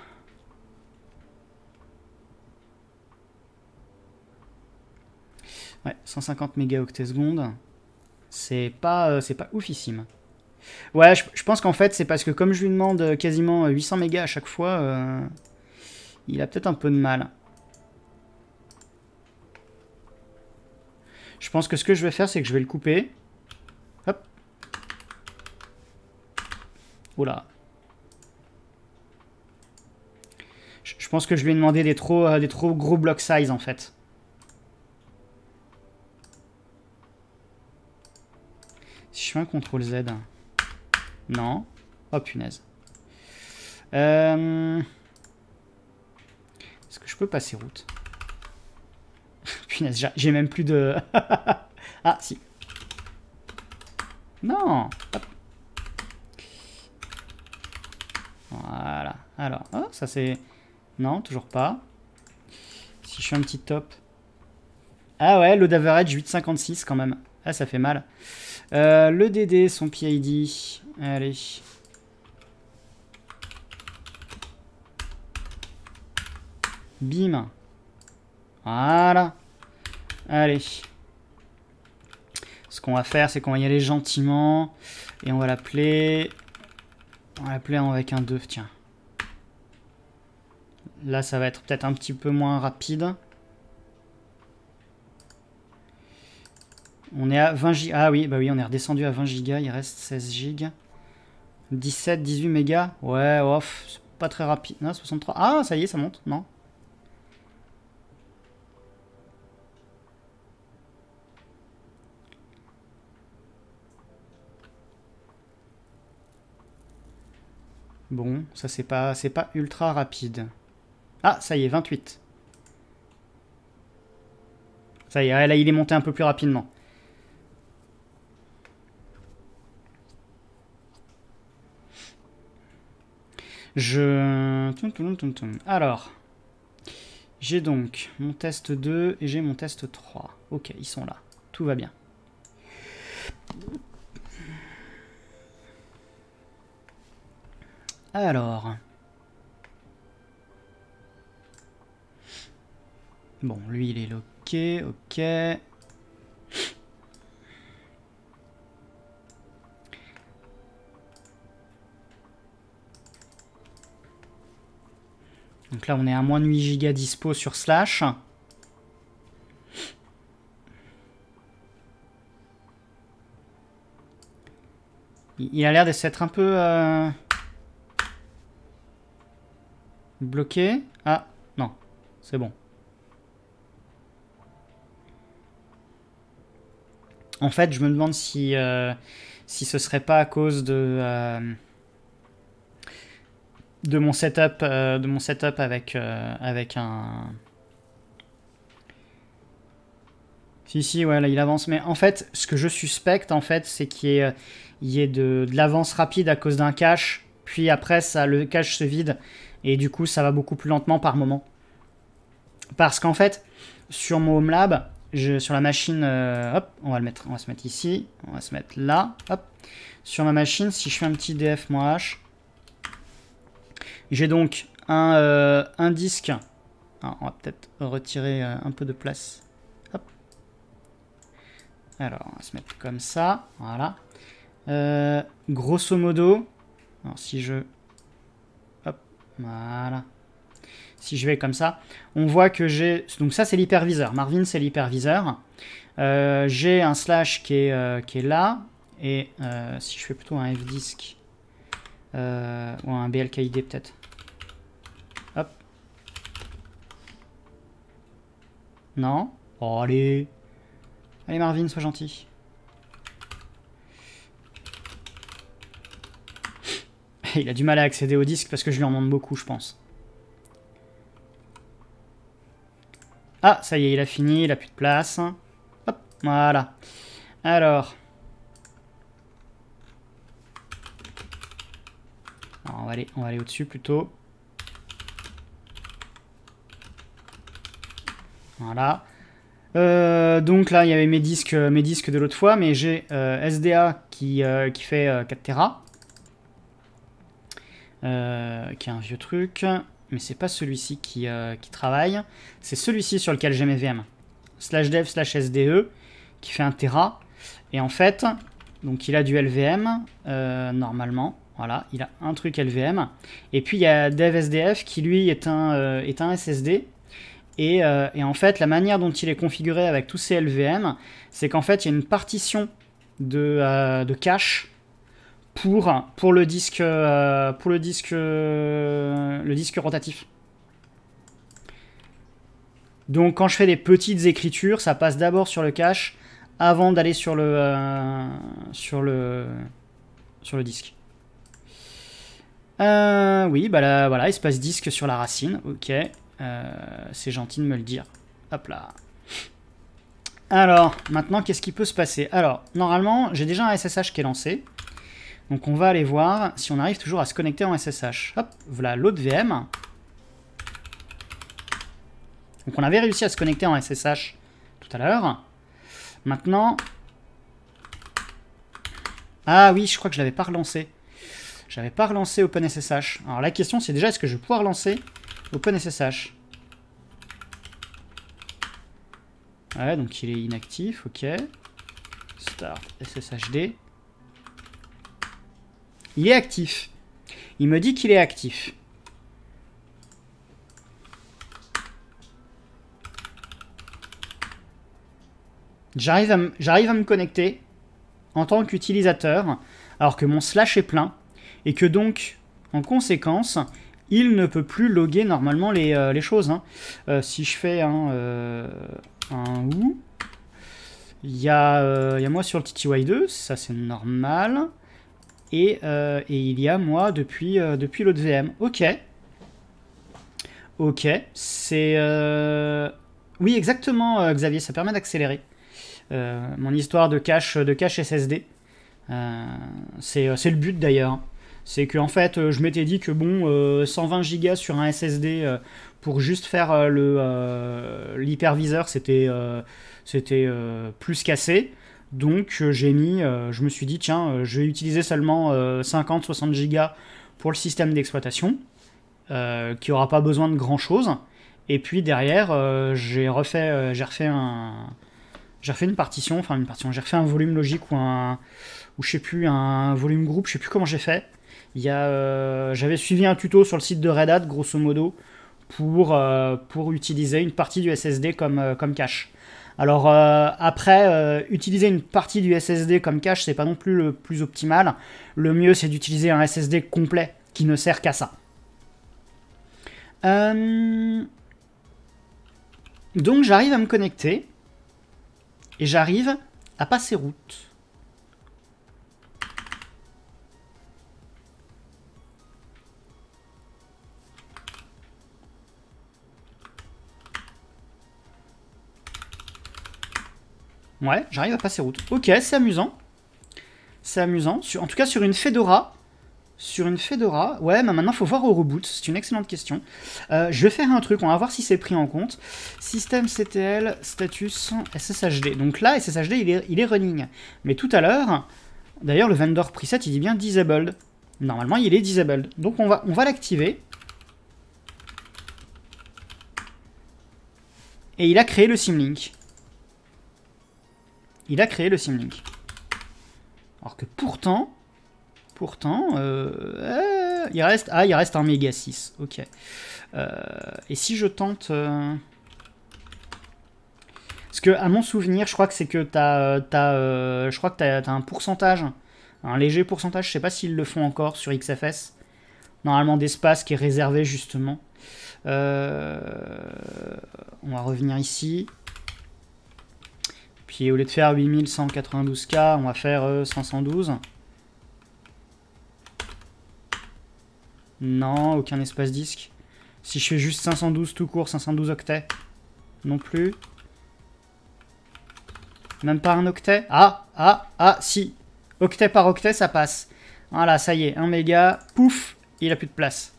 Ouais, cent cinquante mégaoctets secondes. C'est pas, euh, c'est pas oufissime. Ouais, je, je pense qu'en fait, c'est parce que comme je lui demande quasiment huit cents mégas à chaque fois, euh, il a peut-être un peu de mal. Je pense que ce que je vais faire, c'est que je vais le couper. Hop. Oula. Je, je pense que je lui ai demandé des trop, euh, des trop gros block size, en fait. Si je fais un contrôle Z... Non. Oh punaise. Euh... Est-ce que je peux passer route? Punaise, j'ai même plus de... Ah, si. Non. Hop. Voilà. Alors, oh, ça c'est... Non, toujours pas. Si je fais un petit top... Ah ouais, load average huit virgule cinquante-six quand même. Ah, ça fait mal. Euh, le D D, son P I D... Allez. Bim. Voilà. Allez. Ce qu'on va faire, c'est qu'on va y aller gentiment. Et on va l'appeler... On va l'appeler avec un deux, tiens. Là, ça va être peut-être un petit peu moins rapide. On est à vingt gigas. Ah oui, bah oui, on est redescendu à vingt gigas. Il reste seize gigas. dix-sept, dix-huit mégas. Ouais, off, c'est pas très rapide. Non, soixante-trois. Ah, ça y est, ça monte. Non. Bon, ça c'est pas, c'est pas ultra rapide. Ah, ça y est, vingt-huit. Ça y est, là il est monté un peu plus rapidement. Je... Alors, j'ai donc mon test deux et j'ai mon test trois. Ok, ils sont là. Tout va bien. Alors... Bon, lui il est loqué, ok. Donc là, on est à moins de huit gigas dispo sur Slash. Il a l'air de s'être un peu euh, bloqué. Ah, non, c'est bon. En fait, je me demande si, euh, si ce serait pas à cause de... Euh, de mon setup, euh, de mon setup avec, euh, avec un... Si, si, ouais, là, il avance. Mais en fait, ce que je suspecte, en fait, c'est qu'il y ait, il y ait de, de l'avance rapide à cause d'un cache. Puis après, ça, le cache se vide. Et du coup, ça va beaucoup plus lentement par moment. Parce qu'en fait, sur mon Home Lab, je, sur la machine... Euh, hop, on va, le mettre, on va se mettre ici. On va se mettre là. Hop. Sur ma machine, si je fais un petit df-h... J'ai donc un, euh, un disque. Alors, on va peut-être retirer euh, un peu de place. Hop. Alors, on va se mettre comme ça. Voilà. Euh, grosso modo, Alors si je... Hop, voilà. Si je vais comme ça, on voit que j'ai... Donc ça c'est l'hyperviseur. Marvin c'est l'hyperviseur. Euh, j'ai un slash qui est, euh, qui est là. Et euh, si je fais plutôt un fdisk euh, ou un B L K I D peut-être. Hop. Non. Oh, allez. Allez Marvin, sois gentil. Il a du mal à accéder au disque parce que je lui en demande beaucoup, je pense. Ah, ça y est, il a fini, il a plus de place. Hop, voilà. Alors. Alors on va aller, on va aller au-dessus plutôt. Voilà. Euh, donc là, il y avait mes disques, mes disques de l'autre fois, mais j'ai euh, S D A qui, euh, qui fait euh, quatre téra. Euh, qui est un vieux truc. Mais c'est pas celui-ci qui, euh, qui travaille. C'est celui-ci sur lequel j'ai mes V M. Slash dev slash S D E qui fait un téra. Et en fait, donc il a du L V M euh, normalement. Voilà, il a un truc L V M. Et puis il y a dev S D F qui lui est un, euh, est un S S D. Et, euh, et en fait, la manière dont il est configuré avec tous ces L V M, c'est qu'en fait, il y a une partition de, euh, de cache pour, pour le disque, euh, pour le disque, euh, le disque rotatif. Donc, quand je fais des petites écritures, ça passe d'abord sur le cache avant d'aller sur le, euh, sur le, sur le disque. Euh, oui, bah là, voilà, espace disque sur la racine. Ok. Euh, c'est gentil de me le dire. Hop là. Alors, maintenant, qu'est-ce qui peut se passer? Alors, normalement, j'ai déjà un S S H qui est lancé. Donc, on va aller voir si on arrive toujours à se connecter en S S H. Hop, voilà l'autre V M. Donc, on avait réussi à se connecter en S S H tout à l'heure. Maintenant... Ah oui, je crois que je l'avais pas relancé. J'avais pas relancé OpenSSH. Alors, la question, c'est déjà, est-ce que je vais pouvoir lancer OpenSSH? Ouais, donc il est inactif, ok. Start S S H D. Il est actif. Il me dit qu'il est actif. J'arrive à, j'arrive à me connecter en tant qu'utilisateur, alors que mon slash est plein, et que donc, en conséquence, il ne peut plus loguer normalement les, euh, les choses. Hein. Euh, si je fais un, euh, un ou, il y, euh, y a moi sur le T T Y deux, ça c'est normal. Et, euh, et il y a moi depuis, euh, depuis l'autre V M. Ok. Ok. C'est... Euh... Oui, exactement, euh, Xavier, ça permet d'accélérer. Euh, mon histoire de cache, de cache S S D. Euh, c'est le but d'ailleurs. C'est que en fait, je m'étais dit que bon, euh, cent vingt gigas sur un S S D euh, pour juste faire euh, le euh, l'hyperviseur, c'était euh, c'était euh, plus qu'assez. Donc euh, j'ai mis, euh, je me suis dit tiens, euh, je vais utiliser seulement euh, cinquante à soixante gigas pour le système d'exploitation, euh, qui aura pas besoin de grand chose. Et puis derrière, euh, j'ai refait, euh, j'ai refait un, j'ai refait une partition, enfin une partition, j'ai refait un volume logique ou un, ou je sais plus, un volume groupe, je sais plus comment j'ai fait. Il y a, euh, j'avais suivi un tuto sur le site de Red Hat, grosso modo, pour, euh, pour utiliser une partie du S S D comme, euh, comme cache. Alors euh, après, euh, utiliser une partie du S S D comme cache, c'est pas non plus le plus optimal. Le mieux, c'est d'utiliser un S S D complet qui ne sert qu'à ça. Euh... Donc j'arrive à me connecter et j'arrive à passer route. Ouais, j'arrive à passer route. Ok, c'est amusant. C'est amusant. Sur, en tout cas, sur une Fedora. Sur une Fedora. Ouais, mais maintenant, il faut voir au reboot. C'est une excellente question. Euh, je vais faire un truc. On va voir si c'est pris en compte. Système C T L, status S S H D. Donc là, S S H D, il est, il est running. Mais tout à l'heure, d'ailleurs, le vendor preset, il dit bien disabled. Normalement, il est disabled. Donc, on va, on va l'activer. Et il a créé le Symlink. Il a créé le Symlink. Alors que pourtant, Pourtant, euh, euh, il reste... Ah, il reste un méga six. Ok. Euh, et si je tente... Euh... Parce que, à mon souvenir, je crois que c'est que t'as... t'as euh, je crois que t'as, t'as un pourcentage, un léger pourcentage, je sais pas s'ils le font encore sur X F S, normalement d'espace qui est réservé, justement. Euh, on va revenir ici. Puis au lieu de faire huit mille cent quatre-vingt-douze K, on va faire euh, cinq cent douze. Non, aucun espace disque. Si je fais juste cinq cent douze tout court, cinq cent douze octets. Non plus. Même pas un octet. Ah, ah, ah, si. Octet par octet, ça passe. Voilà, ça y est, un méga. Pouf, il a plus de place.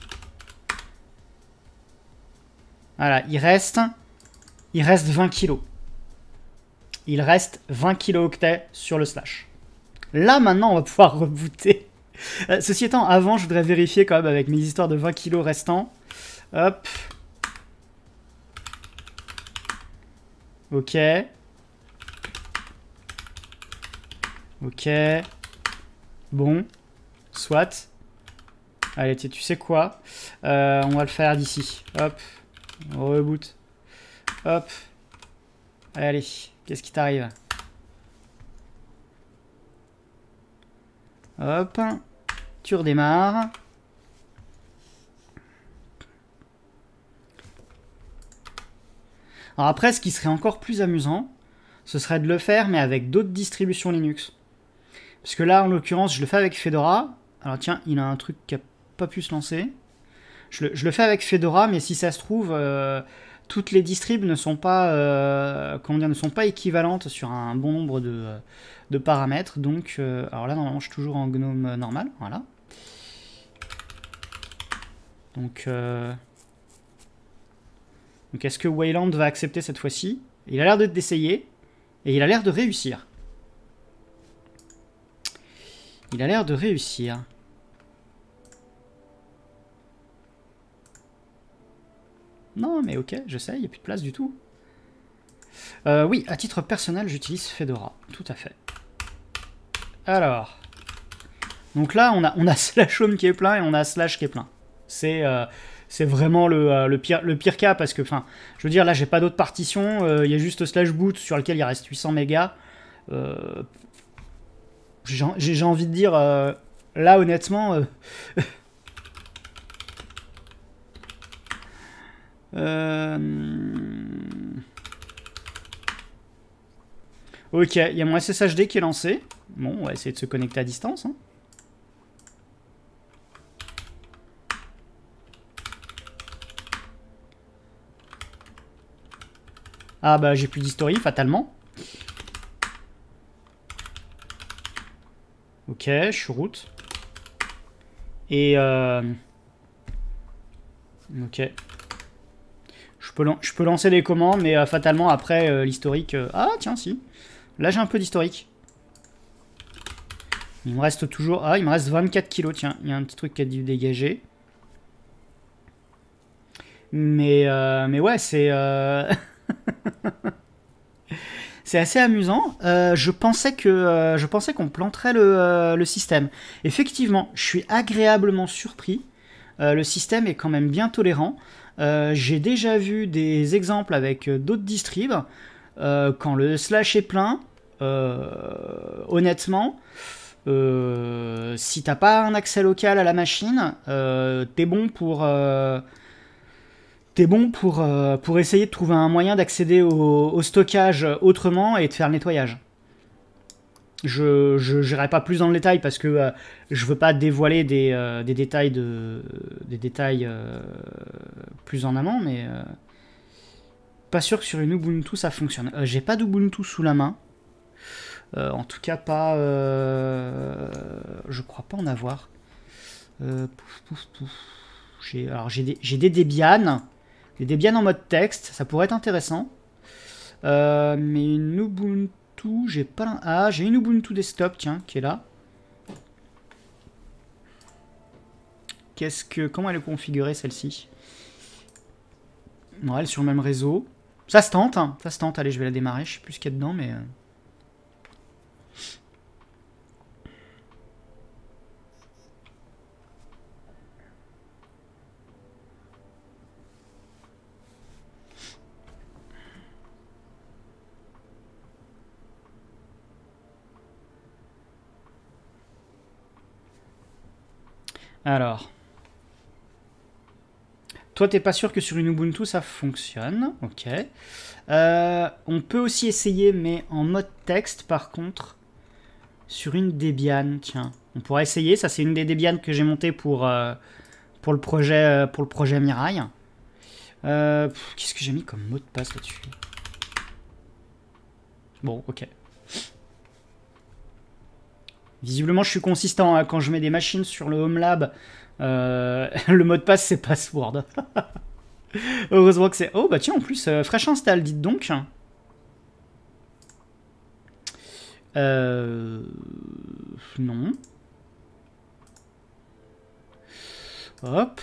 Voilà, il reste... Il reste vingt kilos. Il reste vingt kilo-octets sur le slash. Là, maintenant, on va pouvoir rebooter. Euh, ceci étant, avant, je voudrais vérifier quand même avec mes histoires de vingt kilos restants. Hop. Ok. Ok. Bon. Soit. Allez, tu, tu sais quoi, euh, on va le faire d'ici. Hop. On reboot. Hop. Allez. Qu'est-ce qui t'arrive? Hop. Tu redémarres. Alors après, ce qui serait encore plus amusant, ce serait de le faire, mais avec d'autres distributions Linux. Parce que là, en l'occurrence, je le fais avec Fedora. Alors tiens, il a un truc qui n'a pas pu se lancer. Je le, je le fais avec Fedora, mais si ça se trouve, euh, toutes les distribs ne sont pas, euh, comment dire, ne sont pas équivalentes sur un bon nombre de, de paramètres. Donc, euh, alors là, normalement, je suis toujours en GNOME normal. Voilà. Donc, euh, donc est-ce que Wayland va accepter cette fois-ci? Il a l'air d'essayer, et il a l'air de réussir. Il a l'air de réussir. Non, mais ok, je sais, il n'y a plus de place du tout. Euh, oui, à titre personnel, j'utilise Fedora. Tout à fait. Alors. Donc là, on a, on a slash home qui est plein et on a slash qui est plein. C'est euh, c'est vraiment le, euh, le, pire, le pire cas parce que, enfin, je veux dire, là, j'ai pas d'autres partitions. Il euh, y a juste slash boot sur lequel il reste huit cents mégas. Euh, j'ai envie de dire, euh, là, honnêtement... Euh, euh, ok, il y a mon S S H D qui est lancé. Bon, on va essayer de se connecter à distance. Hein. Ah bah j'ai plus d'historie, fatalement. Ok, je suis route. Et euh... ok. Je peux, je peux lancer des commandes, mais euh, fatalement après euh, l'historique... Euh... Ah tiens, si. Là j'ai un peu d'historique. Il me reste toujours... Ah, il me reste vingt-quatre kilos, tiens. Il y a un petit truc qui a dû dégager. Mais, euh... mais ouais, c'est... Euh... C'est assez amusant. Euh, je pensais que euh, je pensais qu'on planterait le, euh, le système. Effectivement, je suis agréablement surpris. Euh, le système est quand même bien tolérant. Euh, J'ai déjà vu des exemples avec d'autres distribs. Euh, quand le slash est plein, euh, honnêtement, euh, si t'as pas un accès local à la machine, euh, t'es bon pour... Euh, T'es bon pour, euh, pour essayer de trouver un moyen d'accéder au, au stockage autrement et de faire le nettoyage. Je n'irai pas plus dans le détail parce que euh, je veux pas dévoiler des, euh, des détails, de, des détails euh, plus en amont, mais euh, pas sûr que sur une Ubuntu ça fonctionne. Euh, J'ai pas d'Ubuntu sous la main. Euh, en tout cas, pas. Euh, je crois pas en avoir. Euh, pouf, pouf, pouf. J'ai, alors j'ai des, j'ai des Debian. Des Debian en mode texte, ça pourrait être intéressant. Euh, mais une Ubuntu, j'ai pas... Ah, j'ai une Ubuntu desktop, tiens, qui est là. Qu'est-ce que... Comment elle est configurée, celle-ci? Bon, elle est sur le même réseau. Ça se tente, hein. Ça se tente. Allez, je vais la démarrer. Je sais plus ce qu'il y a dedans, mais... Alors. Toi, t'es pas sûr que sur une Ubuntu, ça fonctionne. Ok. Euh, on peut aussi essayer, mais en mode texte, par contre, sur une Debian. Tiens, on pourrait essayer. Ça, c'est une des Debian que j'ai montées pour, euh, pour, le projet, pour le projet Mirai. Euh, Qu'est-ce que j'ai mis comme mot de passe là-dessus? Bon, ok. Visiblement, je suis consistant. Hein. Quand je mets des machines sur le Home Lab, euh, le mot de passe, c'est password. Heureusement que c'est... Oh, bah tiens, en plus, euh, fraîche install, dites donc. Euh... Non. Hop.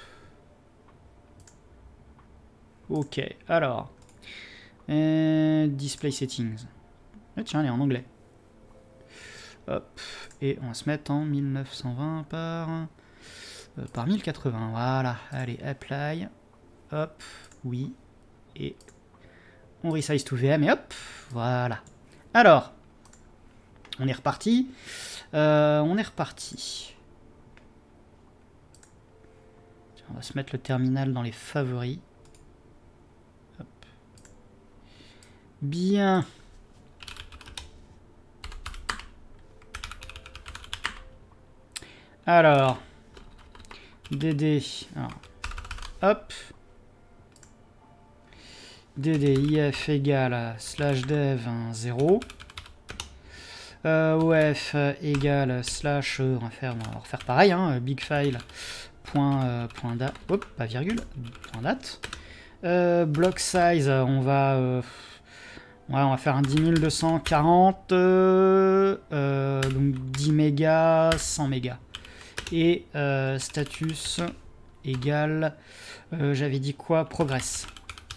Ok, alors. Euh, display settings. Ah, tiens, elle est en anglais. Hop. Et on va se mettre en mille neuf cent vingt par, euh, par mille quatre-vingts. Voilà. Allez, apply. Hop. Oui. Et on resize to V M et hop. Voilà. Alors. On est reparti. Euh, on est reparti. Tiens, on va se mettre le terminal dans les favoris. Hop. Bien. Alors, dd, alors, hop, dd if égale slash dev zéro, euh, of égale slash, euh, on va faire, on va refaire pareil, hein, big file point, euh, point date, hop, pas virgule, point date, euh, block size, on va, euh, ouais, on va faire un dix mille deux cent quarante, euh, euh, donc dix mégas, cent mégas. Et euh, status égale, euh, j'avais dit quoi? Progress.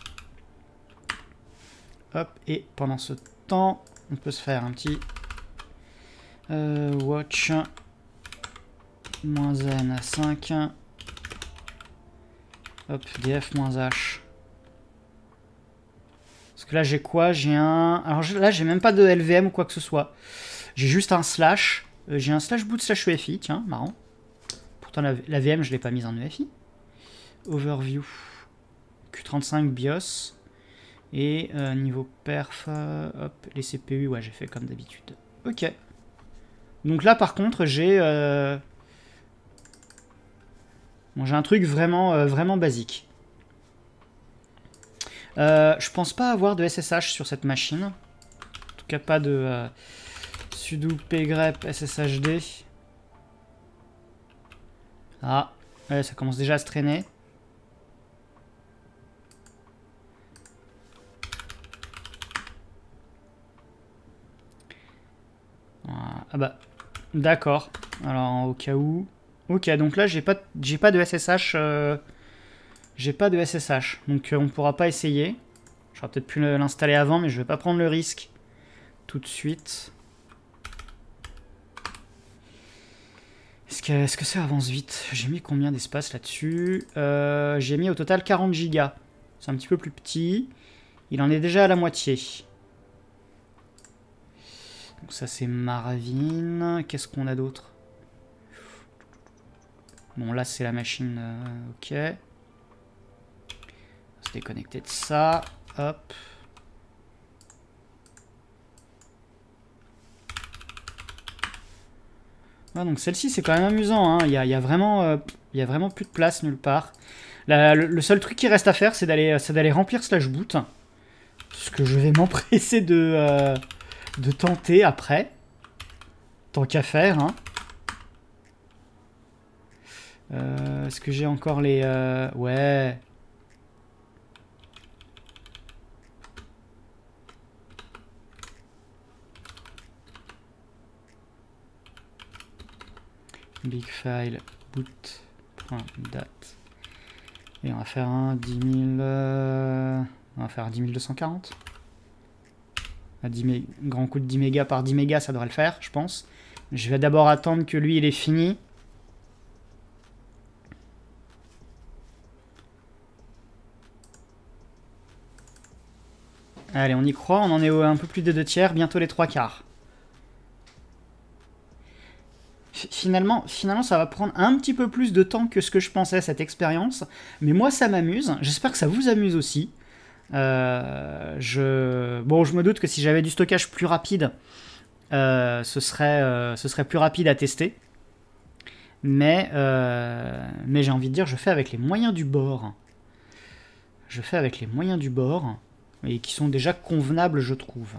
Hop, et pendant ce temps, on peut se faire un petit euh, watch -n cinq. Hop, df-h. Parce que là, j'ai quoi? J'ai un... Alors là, j'ai même pas de L V M ou quoi que ce soit. J'ai juste un slash. Euh, j'ai un slash boot slash E F I, tiens, marrant. Pourtant, la, la V M, je ne l'ai pas mise en E F I. Overview. Q trente-cinq BIOS. Et euh, niveau perf, euh, hop, les C P U, ouais, j'ai fait comme d'habitude. Ok. Donc là, par contre, j'ai... Euh... Bon, j'ai un truc vraiment, euh, vraiment basique. Euh, je pense pas avoir de S S H sur cette machine. En tout cas, pas de euh, sudo pgrep sshd. Ah, ouais, ça commence déjà à se traîner. Ah bah, d'accord. Alors, au cas où... Ok, donc là, j'ai pas, j'ai pas de S S H. Euh... J'ai pas de S S H. Donc, euh, on pourra pas essayer. J'aurais peut-être pu l'installer avant, mais je vais pas prendre le risque tout de suite. Est-ce que, est-ce que ça avance vite? J'ai mis combien d'espace là-dessus? euh, J'ai mis au total quarante gigas. C'est un petit peu plus petit. Il en est déjà à la moitié. Donc ça c'est Marvin. Qu'est-ce qu'on a d'autre? Bon là c'est la machine. Euh, ok. On va se déconnecter de ça. Hop. Ah, donc celle-ci c'est quand même amusant. Hein. Il y a, il y a vraiment, euh, il y a vraiment plus de place nulle part. La, le, le seul truc qui reste à faire c'est d'aller, c'est d'aller remplir slash boot. Ce que je vais m'empresser de... Euh, de tenter après. Tant qu'à faire. Hein. Euh, Est-ce que j'ai encore les... Euh... Ouais. Big file boot.date. Et on va faire un dix mille... Euh... On va faire dix mille deux cent quarante. À dix mé... Grand coup de dix mégas par dix mégas, ça devrait le faire, je pense. Je vais d'abord attendre que lui, il est fini. Allez, on y croit, on en est un peu plus de deux tiers, bientôt les trois quarts. finalement, finalement, ça va prendre un petit peu plus de temps que ce que je pensais, cette expérience. Mais moi, ça m'amuse. J'espère que ça vous amuse aussi. Euh, je... Bon, je me doute que si j'avais du stockage plus rapide, euh, ce serait, euh, ce serait plus rapide à tester. Mais, euh, mais j'ai envie de dire, je fais avec les moyens du bord. Je fais avec les moyens du bord. Et qui sont déjà convenables, je trouve.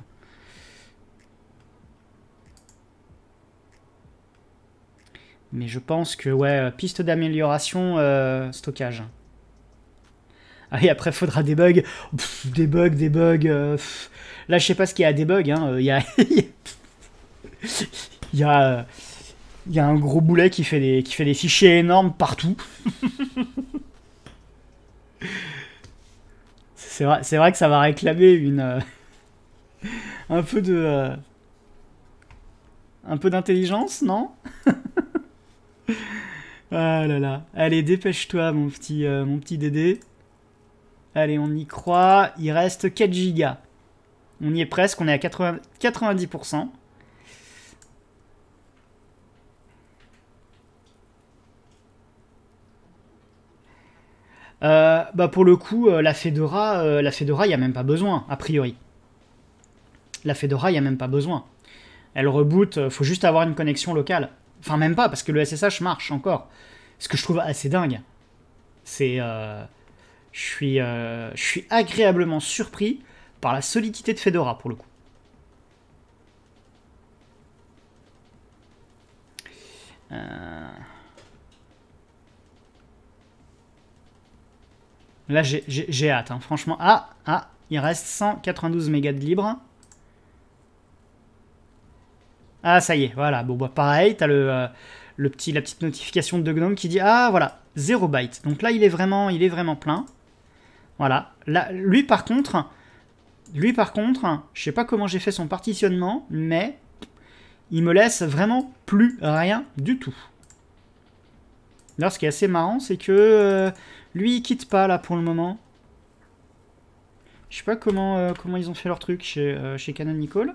Mais je pense que, ouais, piste d'amélioration, euh, stockage. Ah, et après, faudra des bugs. Pff, des bugs, des bugs. Euh, là, je sais pas ce qu'il y a à des bugs. Il hein. y a... Il y a... Il y a un gros boulet qui fait des, qui fait des fichiers énormes partout. C'est vrai, c'est vrai que ça va réclamer une... Euh, un peu de... Euh, un peu d'intelligence, non? Ah là là. Allez, dépêche-toi, mon petit, euh, mon petit Dédé. Allez, on y croit. Il reste quatre gigas. On y est presque, on est à quatre-vingts, quatre-vingt-dix pour cent. Euh, bah pour le coup, euh, la Fedora, euh, la Fedora, il n'y a même pas besoin, a priori. La Fedora, il n'y a même pas besoin. Elle reboot, euh, faut juste avoir une connexion locale. Enfin, même pas, parce que le S S H marche encore. Ce que je trouve assez dingue. C'est... Euh, je suis, euh, je suis agréablement surpris par la solidité de Fedora, pour le coup. Euh... Là, j'ai hâte, hein, franchement. Ah, ah, il reste cent quatre-vingt-douze mégas de libre. Ah, ça y est, voilà. Bon, bah pareil, t'as le, euh, le petit, la petite notification de Gnome qui dit ah, voilà, zéro byte. Donc là, il est vraiment, il est vraiment plein. Voilà. Là, lui, par contre, lui, par contre, je sais pas comment j'ai fait son partitionnement, mais il me laisse vraiment plus rien du tout. Là, ce qui est assez marrant, c'est que euh, lui, il quitte pas là pour le moment. Je sais pas comment, euh, comment ils ont fait leur truc chez, euh, chez Canonical.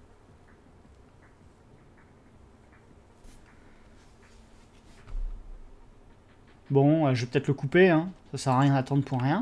Bon, euh, je vais peut-être le couper, hein. Ça sert à rien d'attendre pour rien.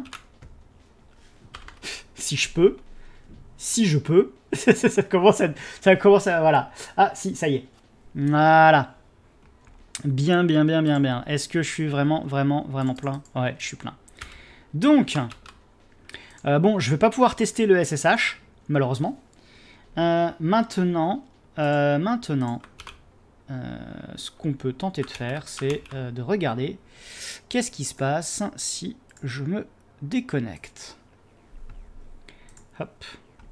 Si je peux. Si je peux. ça commence à... Ça commence à... Voilà. Ah, si, ça y est. Voilà. Bien, bien, bien, bien, bien. Est-ce que je suis vraiment, vraiment, vraiment plein? Ouais, je suis plein. Donc, euh, bon, je vais pas pouvoir tester le S S H, malheureusement. Euh, maintenant, euh, maintenant, euh, ce qu'on peut tenter de faire, c'est euh, de regarder qu'est-ce qui se passe si je me déconnecte. Hop.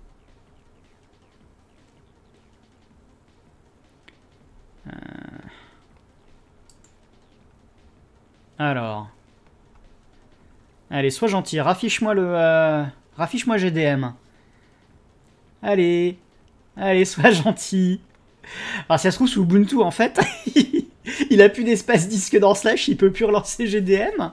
Euh... Alors. Allez, sois gentil. Raffiche-moi le... Euh... Raffiche-moi G D M. Allez. Allez, sois gentil. Alors, si ça se trouve, sous Ubuntu, en fait, il a plus d'espace disque dans Slash, il peut plus relancer G D M.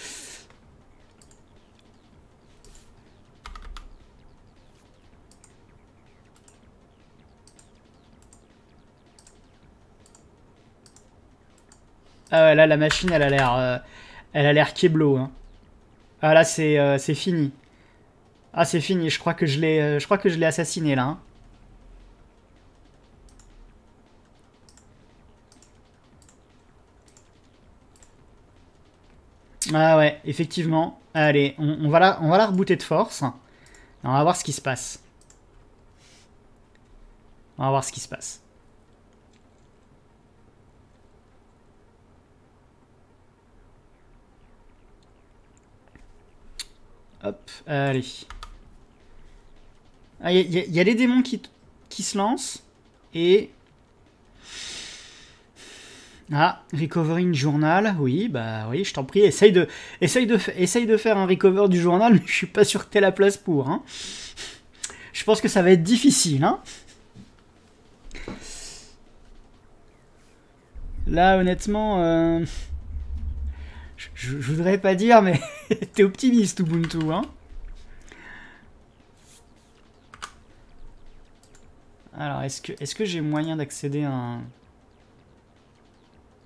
Ah ouais, là, la machine, elle a l'air... Euh, elle a l'air keblo, hein. Ah là, c'est euh, c'est fini. Ah, c'est fini, je crois que je l'ai euh, je crois que je l'ai assassiné, là, hein. Ah ouais, effectivement. Allez, on, on, va la, on va la rebooter de force. On va voir ce qui se passe. On va voir ce qui se passe. Hop, allez. Ah, il y, y a les démons qui, qui se lancent. Et... Ah, recovering journal. Oui, bah oui, je t'en prie. Essaye de, essaye, de, essaye de faire un recover du journal, mais je suis pas sûr que t'aies la place pour. Hein. Je pense que ça va être difficile. Hein. Là, honnêtement... Euh... Je, je voudrais pas dire, mais t'es optimiste, Ubuntu, hein. Alors, est-ce que, est-ce que j'ai moyen d'accéder à un...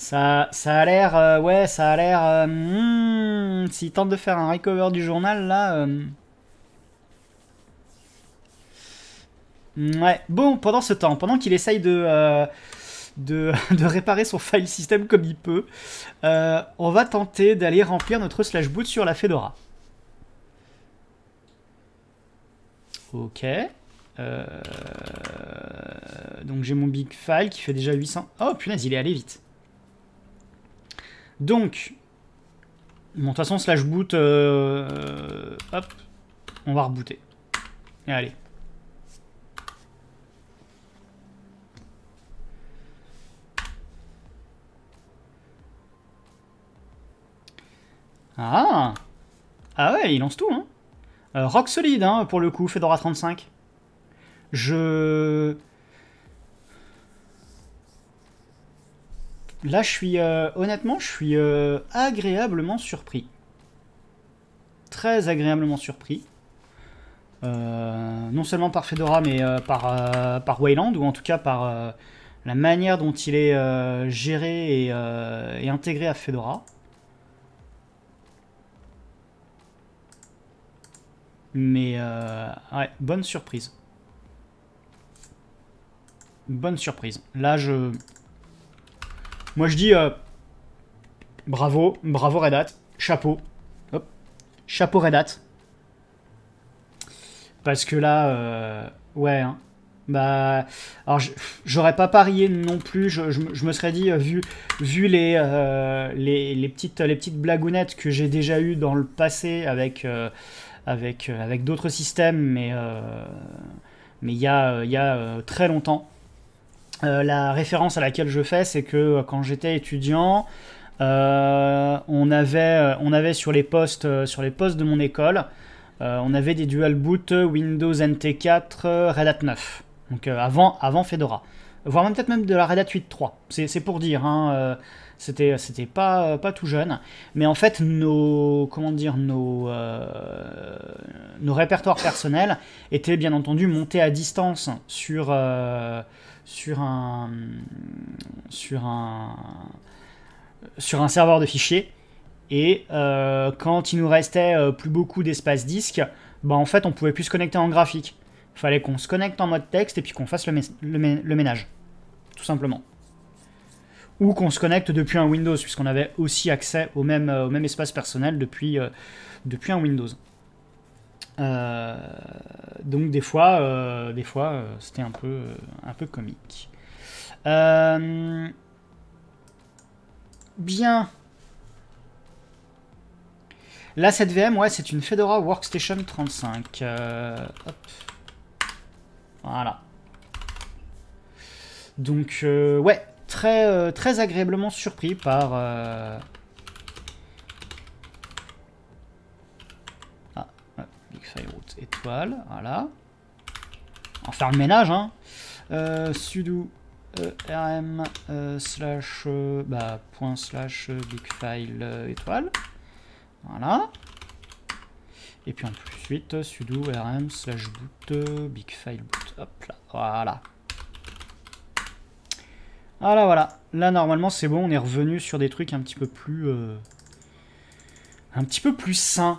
Ça, ça a l'air... Euh, ouais, ça a l'air... Euh, hmm, s'il tente de faire un recover du journal, là... Euh, ouais. Bon, pendant ce temps, pendant qu'il essaye de... Euh, de, de réparer son file system comme il peut, euh, on va tenter d'aller remplir notre slash boot sur la Fedora. Ok. Euh, donc j'ai mon big file qui fait déjà huit cents. Oh punaise, il est allé vite. Donc, bon, de toute façon, slash boot, euh, hop, on va rebooter. Et allez. Ah, ah ouais, il lance tout, hein. Euh, rock solide, hein, pour le coup, Fedora trente-cinq. Je... Là, je suis... Euh, honnêtement, je suis euh, agréablement surpris. Très agréablement surpris. Euh, non seulement par Fedora, mais euh, par, euh, par Wayland, ou en tout cas par euh, la manière dont il est euh, géré et, euh, et intégré à Fedora. Mais euh, ouais, bonne surprise. Bonne surprise. Là, je... Moi, je dis... Euh, bravo, bravo Red Hat. Chapeau. Hop. Chapeau Red Hat. Parce que là... Euh, ouais, hein. Bah... Alors, j'aurais pas parié non plus. Je, je, je me serais dit, vu, vu les, euh, les, les, petites, les petites blagounettes que j'ai déjà eues dans le passé avec... Euh, avec, avec d'autres systèmes, mais euh, mais il y a, y a euh, très longtemps. Euh, la référence à laquelle je fais, c'est que quand j'étais étudiant, euh, on, avait, on avait sur les postes, sur les postes de mon école, euh, on avait des dual boot Windows N T quatre, Red Hat neuf, donc euh, avant, avant Fedora, voire même peut-être même de la Red Hat huit point trois, c'est pour dire, hein, euh, C'était, c'était pas, pas tout jeune, mais en fait nos, comment dire, nos, euh, nos répertoires personnels étaient bien entendu montés à distance sur, euh, sur un, sur un, sur un serveur de fichiers. Et euh, quand il nous restait euh, plus beaucoup d'espace disque, bah en fait on pouvait plus se connecter en graphique. Il fallait qu'on se connecte en mode texte et puis qu'on fasse le, le, le ménage, tout simplement. Ou qu'on se connecte depuis un Windows, puisqu'on avait aussi accès au même, euh, au même espace personnel depuis, euh, depuis un Windows. Euh, donc des fois, euh, des fois euh, c'était un peu, euh, un peu comique. Euh, bien. Là, cette V M, ouais, c'est une Fedora Workstation trente-cinq. Euh, hop. Voilà. Donc, euh, ouais. Très, euh, très agréablement surpris par... Euh... Ah, Big File Root étoile, voilà. On va faire le ménage, hein. Euh, sudo E R M euh, slash... Euh, bah, point slash Big File euh, étoile. Voilà. Et puis ensuite, sudo E R M slash boot euh, Big File boot. Hop là, voilà. Voilà, voilà. Là, normalement, c'est bon. On est revenu sur des trucs un petit peu plus... Euh, un petit peu plus sains.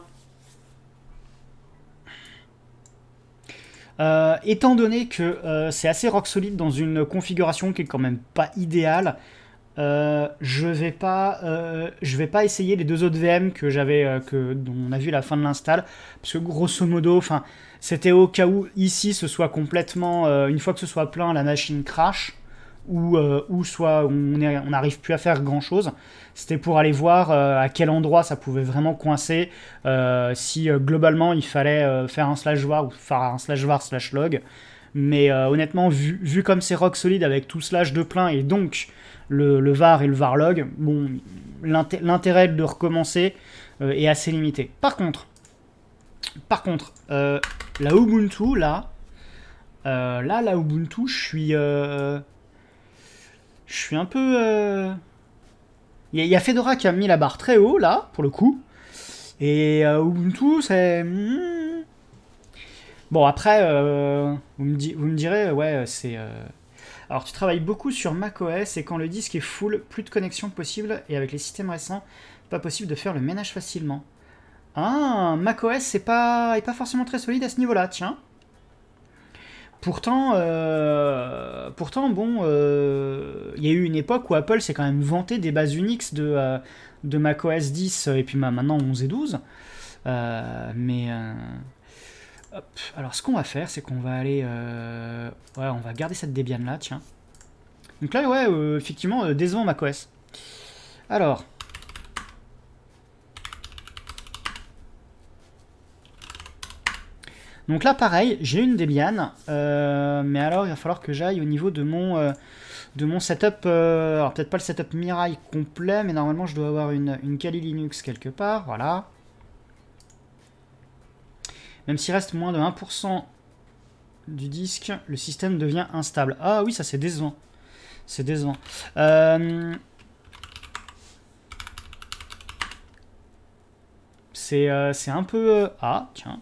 Euh, étant donné que euh, c'est assez rock solide dans une configuration qui est quand même pas idéale, euh, je vais pas, euh, je vais pas essayer les deux autres V M que j'avais, euh, que dont on a vu la fin de l'install, parce que grosso modo, enfin, c'était au cas où ici ce soit complètement, euh, une fois que ce soit plein, la machine crash. Ou, euh, ou soit on n'arrive plus à faire grand chose. C'était pour aller voir euh, à quel endroit ça pouvait vraiment coincer, euh, si euh, globalement il fallait euh, faire un slash var ou faire un slash var slash log. Mais euh, honnêtement, vu, vu comme c'est rock solide avec tout slash de plein et donc le, le var et le var log, bon, l'intérêt de recommencer euh, est assez limité. Par contre, par contre, euh, la Ubuntu là, euh, là la Ubuntu, je suis euh, Je suis un peu... Il euh... y, y a Fedora qui a mis la barre très haut, là, pour le coup. Et euh, Ubuntu, c'est... Bon, après, euh, vous, me di vous me direz, ouais, c'est... Euh... Alors, tu travailles beaucoup sur macOS et quand le disque est full, plus de connexion possible et avec les systèmes récents, pas possible de faire le ménage facilement. Ah, macOS c'est pas, est pas forcément très solide à ce niveau-là, tiens. Pourtant, euh, pourtant bon, il euh, y a eu une époque où Apple s'est quand même vanté des bases Unix de, euh, de macOS dix et puis bah, maintenant onze et douze. Euh, mais... Euh, hop. Alors, ce qu'on va faire, c'est qu'on va aller... Euh, ouais, on va garder cette Debian-là, tiens. Donc là, ouais, euh, effectivement, euh, décevant macOS. Alors... Donc là, pareil, j'ai une Debian, euh, mais alors il va falloir que j'aille au niveau de mon, euh, de mon setup, euh, alors peut-être pas le setup Mirai complet, mais normalement je dois avoir une, une Kali Linux quelque part, voilà. Même s'il reste moins de un pour cent du disque, le système devient instable. Ah oui, ça c'est décevant. C'est décevant. Euh, c'est euh, c'est un peu... Euh, ah, tiens.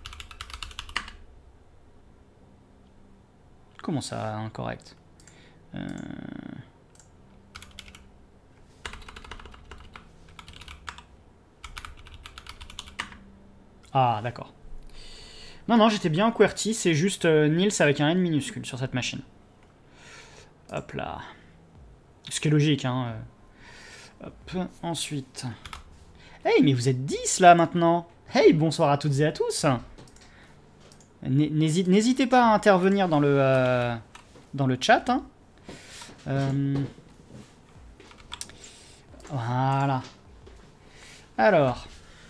Comment ça, incorrect? euh... Ah, d'accord. Non, non, j'étais bien en QWERTY, c'est juste euh, Nils avec un N minuscule sur cette machine. Hop là. Ce qui est logique, hein. Hop, ensuite. Hey, mais vous êtes dix là maintenant. Hey, bonsoir à toutes et à tous. N'hésitez pas à intervenir dans le, euh, dans le chat. Hein. Euh, voilà. Alors.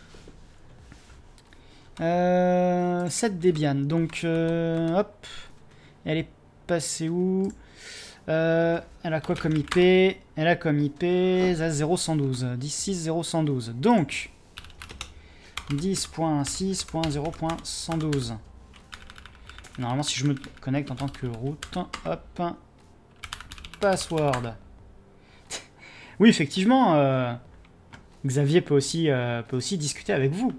Euh, cette Debian. Donc, euh, hop. Elle est passée où? euh, Elle a quoi comme I P? Elle a comme I P zéro cent douze. dix point six point zéro cent douze. Donc, dix point six point zéro point cent douze. Normalement, si je me connecte en tant que root, hop, password. Oui, effectivement, euh, Xavier peut aussi, euh, peut aussi discuter avec vous.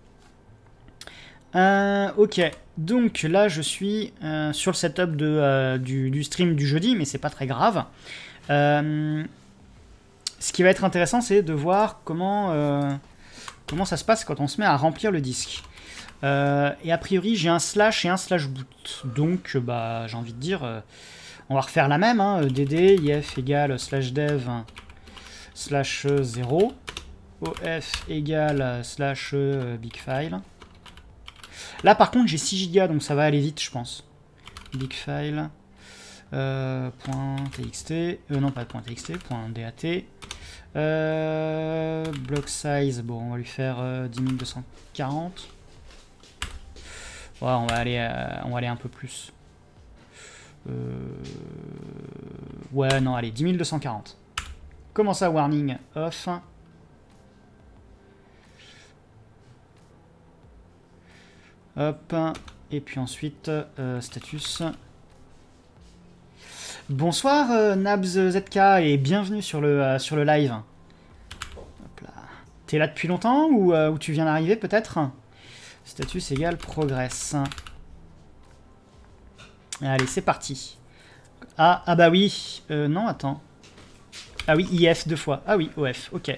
Euh, ok, donc là, je suis euh, sur le setup de, euh, du, du stream du jeudi, mais c'est pas très grave. Euh, ce qui va être intéressant, c'est de voir comment, euh, comment ça se passe quand on se met à remplir le disque. Euh, et a priori, j'ai un slash et un slash boot. Donc, bah, j'ai envie de dire, euh, on va refaire la même. Hein, dd, if égale slash dev slash zéro. Of égale slash big file. Là, par contre, j'ai six gigas, donc ça va aller vite, je pense. Big file. Euh, point .txt. Euh, non, pas point .txt, point .dat. Euh, block size, bon, on va lui faire euh, dix mille deux cent quarante. Ouais, on va aller, euh, on va aller un peu plus. Euh... Ouais, non, allez, dix mille deux cent quarante. Comment ça, warning off? Hop, et puis ensuite, euh, status. Bonsoir, euh, NabsZK, et bienvenue sur le, euh, sur le live. Hop là. T'es là depuis longtemps, ou, euh, ou tu viens d'arriver, peut-être? Status égale progress. Allez, c'est parti. Ah, ah bah oui. Euh, non, attends. Ah oui, I F deux fois. Ah oui, O F, ok.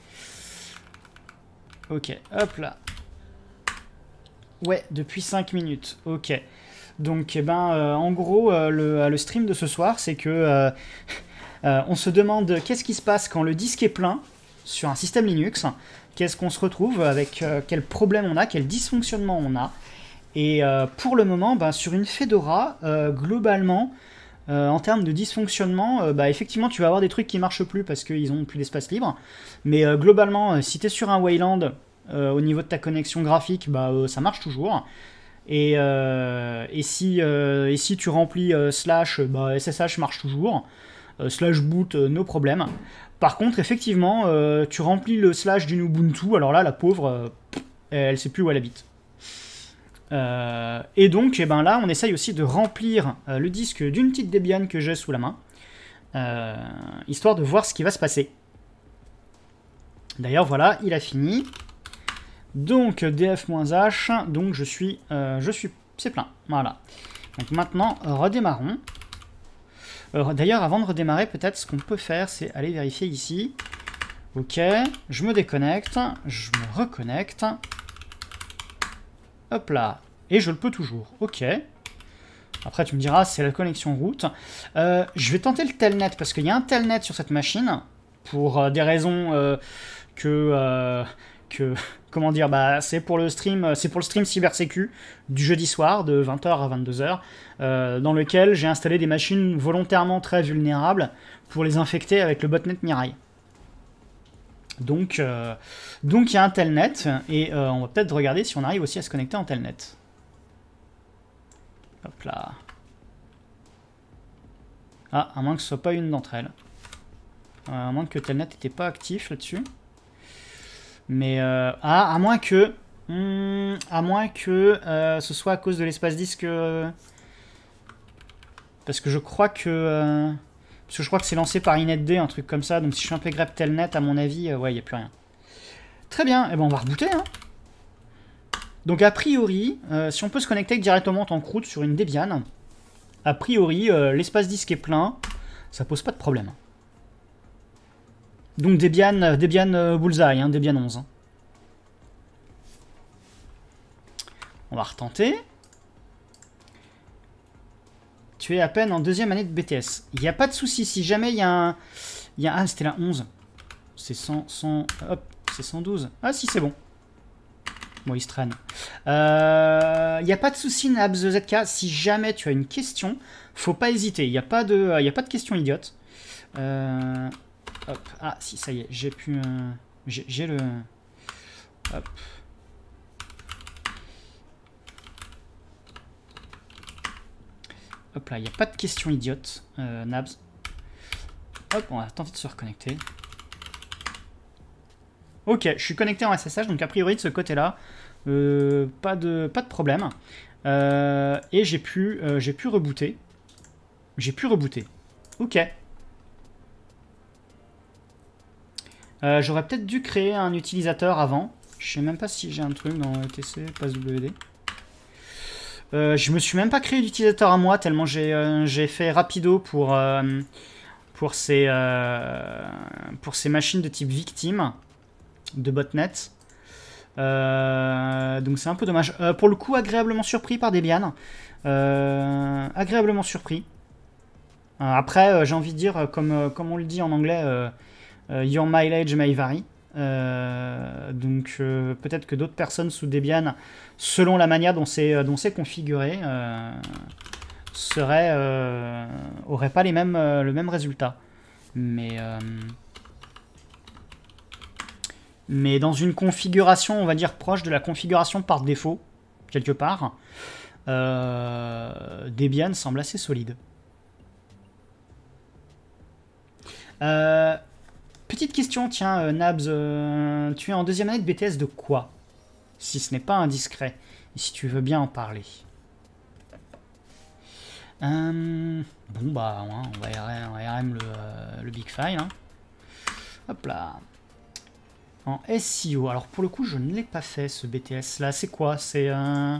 Ok, hop là. Ouais, depuis cinq minutes. Ok. Donc, eh ben, euh, en gros, euh, le, le stream de ce soir, c'est que euh, euh, on se demande qu'est-ce qui se passe quand le disque est plein sur un système Linux. Qu'est-ce qu'on se retrouve avec, euh, quel problème on a, quel dysfonctionnement on a. Et euh, pour le moment, ben, sur une Fedora, euh, globalement, euh, en termes de dysfonctionnement, euh, bah, effectivement, tu vas avoir des trucs qui marchent plus parce qu'ils ont plus d'espace libre. Mais euh, globalement, euh, si tu es sur un Wayland, euh, au niveau de ta connexion graphique, bah, euh, ça marche toujours. Et, euh, et, si, euh, et si tu remplis euh, slash, bah, S S H marche toujours. Euh, slash boot, euh, no problème. Par contre, effectivement, euh, tu remplis le slash d'une Ubuntu, alors là, la pauvre, euh, elle sait plus où elle habite. Euh, et donc, eh ben là, on essaye aussi de remplir euh, le disque d'une petite Debian que j'ai sous la main, euh, histoire de voir ce qui va se passer. D'ailleurs, voilà, il a fini. Donc, df-h, donc je suis, euh, je suis, c'est plein, voilà. Donc maintenant, redémarrons. D'ailleurs, avant de redémarrer, peut-être ce qu'on peut faire, c'est aller vérifier ici. Ok, je me déconnecte, je me reconnecte. Hop là, et je le peux toujours. Ok. Après, tu me diras, c'est la connexion route. Euh, je vais tenter le telnet, parce qu'il y a un telnet sur cette machine, pour euh, des raisons euh, que... Euh, que comment dire, bah, c'est pour le stream, c'est pour le stream cybersécu du jeudi soir, de vingt heures à vingt-deux heures, euh, dans lequel j'ai installé des machines volontairement très vulnérables pour les infecter avec le botnet Mirai. Donc, euh, donc il y a un telnet, et euh, on va peut-être regarder si on arrive aussi à se connecter en telnet. Hop là. Ah, à moins que ce soit pas une d'entre elles. Euh, à moins que telnet n'était pas actif là-dessus. Mais, euh, ah, à moins que... Hmm, à moins que euh, ce soit à cause de l'espace disque... Euh, parce que je crois que... Euh, parce que je crois que c'est lancé par InetD, un truc comme ça. Donc si je fais un peu grep telnet, à mon avis, euh, ouais, il n'y a plus rien. Très bien, et eh ben on va rebooter, hein. Donc a priori, euh, si on peut se connecter directement en tant que route sur une Debian, a priori, euh, l'espace disque est plein, ça pose pas de problème. Donc Debian, Debian euh, Bullseye, hein, Debian onze. Hein. On va retenter. Tu es à peine en deuxième année de B T S. Il n'y a pas de souci, si jamais il y a un... Il y a... Ah, c'était la onze. C'est cent, cent... Hop, c'est cent douze. Ah si, c'est bon. Bon, il se traîne. Il euh, n'y a pas de souci, Nabs Z K. Si jamais tu as une question, faut pas hésiter. Il n'y a pas de, il y a pas de question idiote. Euh, hop. Ah, si, ça y est. J'ai pu... Euh, j'ai le... Hop. Hop là, il n'y a pas de question idiote, euh, Nabs. Hop, on va tenter de se reconnecter. Ok, je suis connecté en S S H, donc a priori de ce côté-là, euh, pas, de, pas de problème. Euh, et j'ai pu, euh, j'ai pu rebooter. J'ai pu rebooter. Ok. Euh, J'aurais peut-être dû créer un utilisateur avant. Je sais même pas si j'ai un truc dans E T C, PassWD. Euh, je me suis même pas créé d'utilisateur à moi, tellement j'ai euh, j'ai fait rapido pour, euh, pour, ces, euh, pour ces machines de type victime de botnet. Euh, donc c'est un peu dommage. Euh, pour le coup, agréablement surpris par Debian. Euh, agréablement surpris. Euh, après, euh, j'ai envie de dire, comme, euh, comme on le dit en anglais, euh, euh, your mileage may vary. Euh, donc euh, peut-être que d'autres personnes sous Debian, selon la manière dont c'est dont c'est configuré, euh, seraient, euh, auraient pas les mêmes, euh, le même résultat. Mais... Euh, Mais dans une configuration, on va dire, proche de la configuration par défaut, quelque part, euh, Debian semble assez solide. Euh, petite question, tiens, euh, Nabs, euh, tu es en deuxième année de B T S de quoi? Si ce n'est pas indiscret, et si tu veux bien en parler. Euh, bon, bah, ouais, on va R M, on va R M le, euh, le Big File. Hein. Hop là. En S E O. Alors pour le coup, je ne l'ai pas fait ce B T S là. C'est quoi? C'est un... Euh...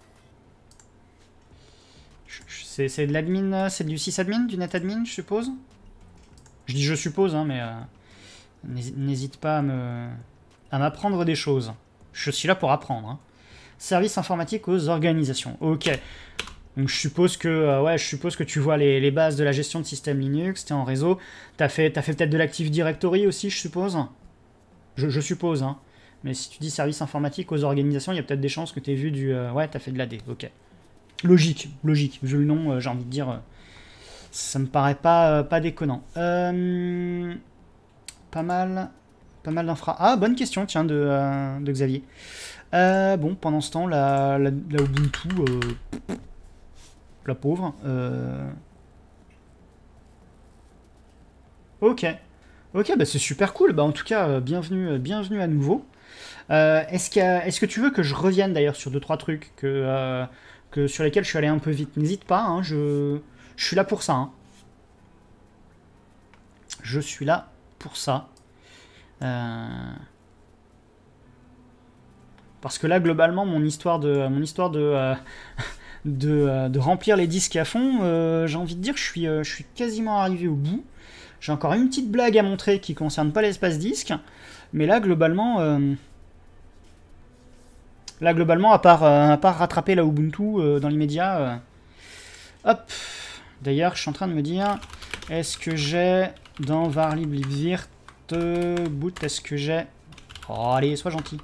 C'est de l'admin, c'est du sysadmin, du netadmin, je suppose? Je dis je suppose, hein, mais euh, n'hésite pas à me à m'apprendre des choses. Je suis là pour apprendre. Hein. Service informatique aux organisations. Ok. Donc je suppose que euh, ouais, je suppose que tu vois les, les bases de la gestion de système Linux. T'es en réseau. T'as fait t'as fait peut-être de l'Active Directory aussi, je suppose. Je, je suppose, hein. Mais si tu dis service informatique aux organisations, il y a peut-être des chances que tu aies vu du... Euh, ouais, tu as fait de l'A D, ok. Logique, logique. Vu le nom, euh, j'ai envie de dire... Euh, ça me paraît pas, euh, pas déconnant. Euh, pas mal... Pas mal d'infra... Ah, bonne question, tiens, de, euh, de Xavier. Euh, bon, pendant ce temps, la, la, la Ubuntu... Euh, la pauvre... Euh... Ok. Ok, bah c'est super cool. Bah en tout cas, euh, bienvenue, euh, bienvenue à nouveau. Euh, Est-ce qu'il y a, est-ce que tu veux que je revienne d'ailleurs sur deux trois trucs que, euh, que sur lesquels je suis allé un peu vite? N'hésite pas, hein, je, je suis là pour ça. Hein. Je suis là pour ça. Euh... Parce que là, globalement, mon histoire de, mon histoire de, euh, de, euh, de remplir les disques à fond, euh, j'ai envie de dire que je suis, euh, je suis quasiment arrivé au bout. J'ai encore une petite blague à montrer qui ne concerne pas l'espace disque, mais là, globalement, euh, là, globalement à, part, euh, à part rattraper la Ubuntu euh, dans l'immédiat, euh, hop, d'ailleurs, je suis en train de me dire, est-ce que j'ai dans varlib-libvirt boot, est-ce que j'ai... Oh, allez, sois gentil.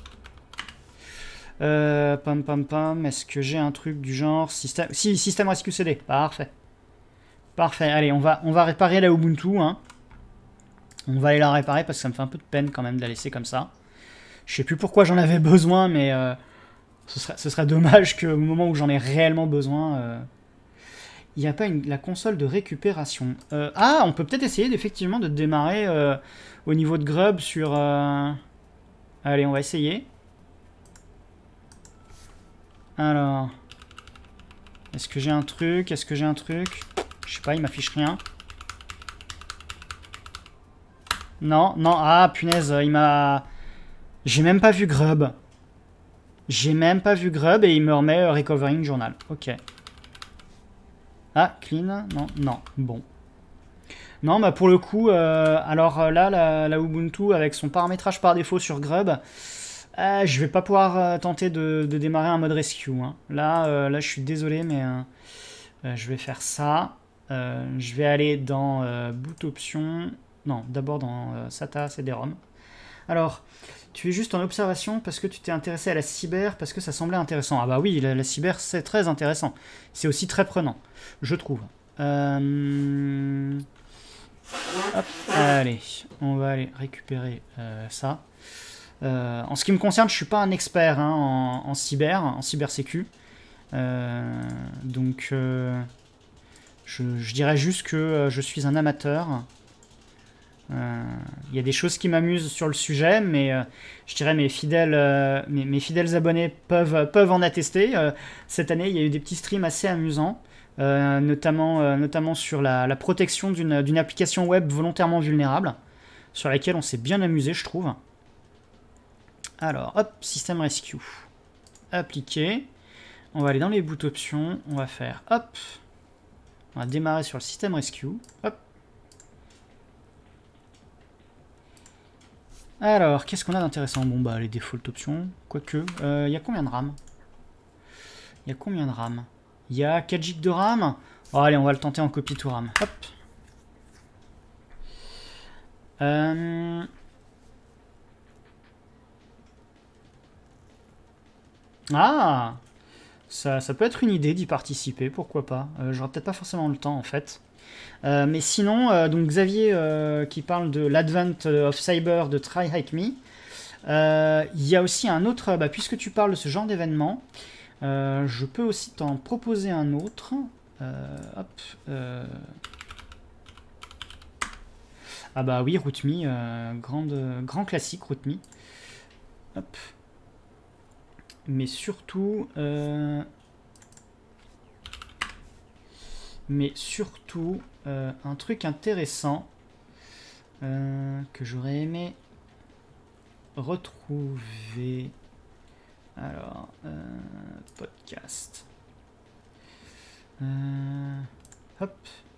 Euh, pam pam pam, est-ce que j'ai un truc du genre système... Si, système R S Q C D, parfait. Parfait, allez, on va, on va réparer la Ubuntu. Hein. On va aller la réparer parce que ça me fait un peu de peine quand même de la laisser comme ça. Je sais plus pourquoi j'en avais besoin, mais euh, ce, serait, ce serait dommage qu'au moment où j'en ai réellement besoin... Euh, il n'y a pas une, la console de récupération. Euh, ah, on peut peut-être essayer effectivement de démarrer euh, au niveau de Grub sur... Euh... Allez, on va essayer. Alors, est-ce que j'ai un truc? Est-ce que j'ai un truc? Je sais pas, il m'affiche rien. Non, non, ah punaise, il m'a... J'ai même pas vu Grub. J'ai même pas vu Grub et il me remet euh, Recovering Journal. Ok. Ah, clean? Non, non, bon. Non, bah pour le coup, euh, alors là, la, la Ubuntu avec son paramétrage par défaut sur Grub... Euh, je vais pas pouvoir euh, tenter de, de démarrer un mode rescue. Hein. Là, euh, là, je suis désolé, mais euh, euh, je vais faire ça. Euh, je vais aller dans euh, boot options. Non, d'abord dans euh, SATA C D ROM. Alors, tu es juste en observation parce que tu t'es intéressé à la cyber, parce que ça semblait intéressant. Ah bah oui, la, la cyber, c'est très intéressant. C'est aussi très prenant, je trouve. Euh... Hop, allez, on va aller récupérer euh, ça. Euh, en ce qui me concerne, je suis pas un expert hein, en, en cyber, en cybersécu. Euh, donc, euh, je, je dirais juste que euh, je suis un amateur. Il euh, y a des choses qui m'amusent sur le sujet, mais euh, je dirais mes fidèles, euh, mes, mes fidèles abonnés peuvent, peuvent en attester. Euh, cette année, il y a eu des petits streams assez amusants, euh, notamment, euh, notamment sur la, la protection d'une d'une application web volontairement vulnérable, sur laquelle on s'est bien amusé, je trouve. Alors, hop, système rescue. Appliquer. On va aller dans les boot options. On va faire, hop. On va démarrer sur le système rescue. Hop. Alors, qu'est-ce qu'on a d'intéressant? Bon, bah, les default options. Quoique, il euh, y a combien de RAM? Il y a combien de RAM? Il y a quatre gigas de RAM. Oh, allez, on va le tenter en copie tout RAM. Hop. Euh... Ah, ça, ça peut être une idée d'y participer, pourquoi pas. Euh, J'aurai peut-être pas forcément le temps en fait. Euh, mais sinon, euh, donc Xavier euh, qui parle de l'Advent of Cyber de Try Hike Me. Euh, Il y a aussi un autre, bah, puisque tu parles de ce genre d'événement, euh, je peux aussi t'en proposer un autre. Euh, hop. Euh... Ah bah oui, RootMe, euh, grande, grand classique RootMe. Hop. Mais surtout, euh, mais surtout, euh, un truc intéressant euh, que j'aurais aimé retrouver. Alors, euh, podcast. Euh, hop.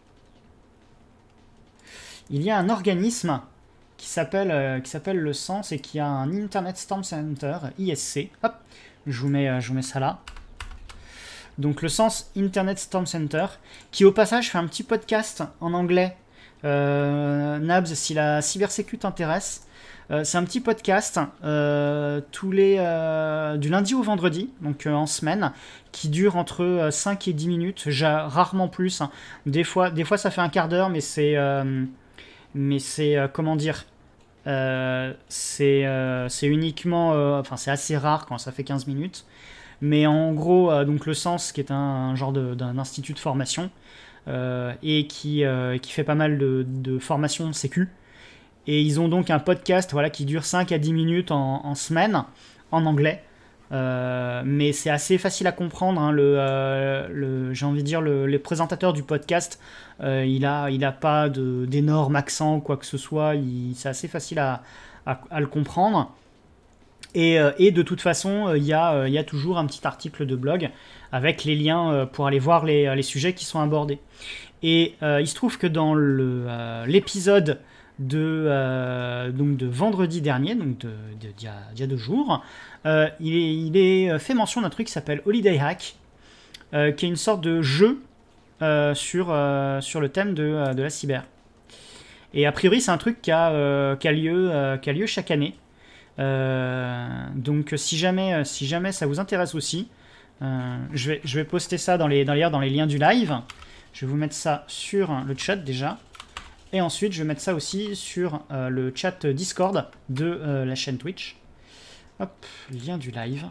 Il y a un organisme qui s'appelle euh, qui s'appelle le Sens et qui a un Internet Storm Center, I S C. Hop. Je vous, mets, je vous mets ça là. Donc le Sens Internet Storm Center, qui au passage fait un petit podcast en anglais. Euh, Nabs, si la cybersécu t'intéresse, euh, c'est un petit podcast euh, tous les, euh, du lundi au vendredi, donc euh, en semaine, qui dure entre cinq et dix minutes, rarement plus. Hein. Des, fois, des fois ça fait un quart d'heure, mais c'est... Euh, mais c'est... Euh, comment dire Euh, c'est euh, uniquement, euh, enfin c'est assez rare quand ça fait quinze minutes, mais en gros, euh, donc le Sens qui est un, un genre d'un institut de formation euh, et qui, euh, qui fait pas mal de, de formations sécu, et ils ont donc un podcast voilà, qui dure cinq à dix minutes en, en semaine, en anglais, euh, mais c'est assez facile à comprendre, hein, le, euh, le, j'ai envie de dire le, le présentateur du podcast, Euh, il a, il a pas d'énorme accent ou quoi que ce soit, c'est assez facile à, à, à le comprendre. Et, euh, et de toute façon, il y, euh, y a toujours un petit article de blog avec les liens euh, pour aller voir les, les sujets qui sont abordés. Et euh, il se trouve que dans l'épisode de, euh, donc de vendredi dernier, donc d'il de, de, y, y a deux jours, euh, il, est, il est fait mention d'un truc qui s'appelle Holiday Hack, euh, qui est une sorte de jeu euh, sur, euh, sur le thème de, de la cyber. Et a priori, c'est un truc qui a, euh, qui a, lieu, euh, qui a lieu chaque année. Euh, donc si jamais, si jamais ça vous intéresse aussi, euh, je, vais, je vais poster ça dans les, dans, les, dans les liens du live. Je vais vous mettre ça sur le chat déjà. Et ensuite, je vais mettre ça aussi sur euh, le chat Discord de euh, la chaîne Twitch. Hop, lien du live.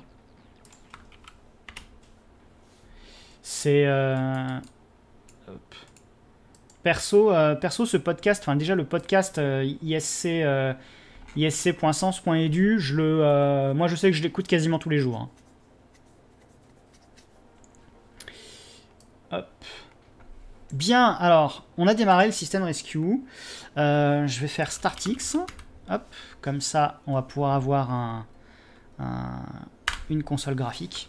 C'est... Euh, hop. Perso, euh, perso, ce podcast, enfin déjà le podcast euh, I S C, euh, I S C point sens point edu, je le, euh, moi je sais que je l'écoute quasiment tous les jours. Hein. Hop. Bien, alors, on a démarré le système rescue. Euh, je vais faire StartX. Hop, comme ça, on va pouvoir avoir un, un, une console graphique.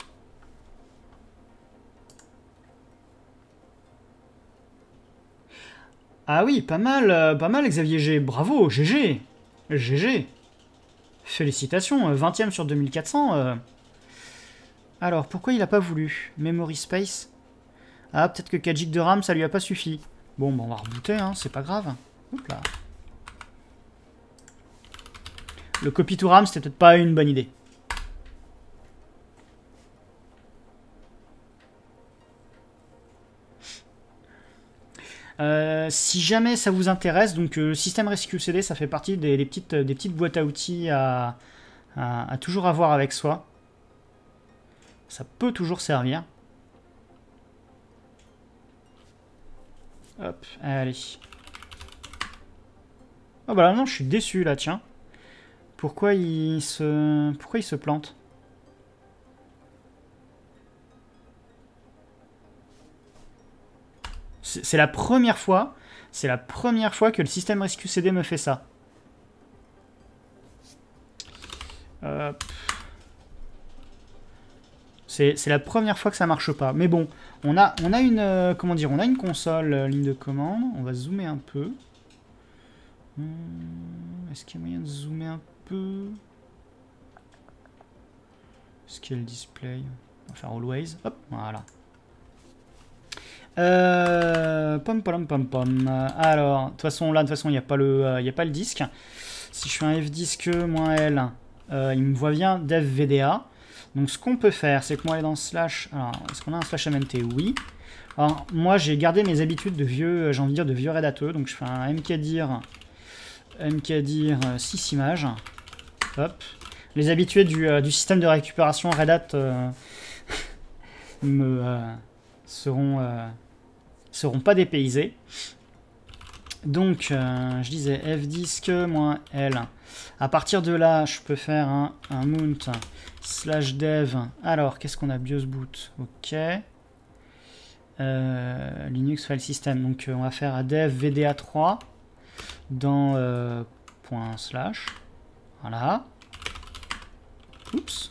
Ah oui, pas mal, euh, pas mal Xavier G. Bravo, G G. G G. Félicitations, vingtième sur deux mille quatre cents. Euh. Alors, pourquoi il n'a pas voulu? Memory Space. Ah, peut-être que quatre gigas de RAM, ça lui a pas suffi. Bon, bah on va rebooter, hein, c'est pas grave. Hop là. Le copy to RAM, c'était peut-être pas une bonne idée. Euh, si jamais ça vous intéresse, donc le euh, système Rescue C D, ça fait partie des, des, petites, des petites boîtes à outils à, à, à toujours avoir avec soi. Ça peut toujours servir. Hop, allez. Oh bah là, non, je suis déçu là, tiens. Pourquoi il se, pourquoi il se plante? C'est la première fois, c'est la première fois que le système Rescue C D me fait ça. Euh, c'est la première fois que ça marche pas. Mais bon, on a, on a une, euh, comment dire, on a une console euh, ligne de commande. On va zoomer un peu. Hum, Est-ce qu'il y a moyen de zoomer un peu? Est-ce qu'il y a le display? On va faire always. Hop, voilà. Euh, pom pom pom pom. Alors, de toute façon, là, de toute façon, il n'y a pas le, euh, il y a pas le disque. Si je fais un fdisque moins L, euh, il me voit bien dev V D A. Donc, ce qu'on peut faire, c'est que moi, aller dans slash. Alors, est-ce qu'on a un slash mnt? Oui. Alors, moi, j'ai gardé mes habitudes de vieux, j'ai envie de dire, de vieux Red Hat. Donc, je fais un mkdir, mkdir six images. Hop. Les habitués du, euh, du système de récupération Red Hat euh, me euh, seront. Euh, seront pas dépaysés. Donc, euh, je disais fdisque-l. À partir de là, je peux faire un, un mount slash dev. Alors, qu'est-ce qu'on a? BIOS boot. Ok. Euh, Linux file system. Donc, euh, on va faire un dev V D A trois dans euh, point slash. Voilà. Oups.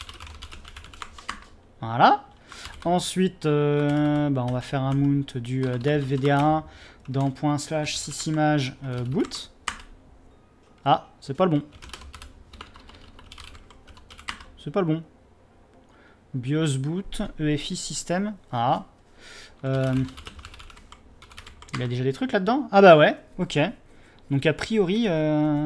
Voilà. Ensuite, euh, bah, on va faire un mount du euh, dev V D A un dans point slash six images euh, boot. Ah, c'est pas le bon. C'est pas le bon. BIOS boot, E F I system. Ah. Euh, il y a déjà des trucs là-dedans? Ah bah ouais, ok. Donc a priori... Euh,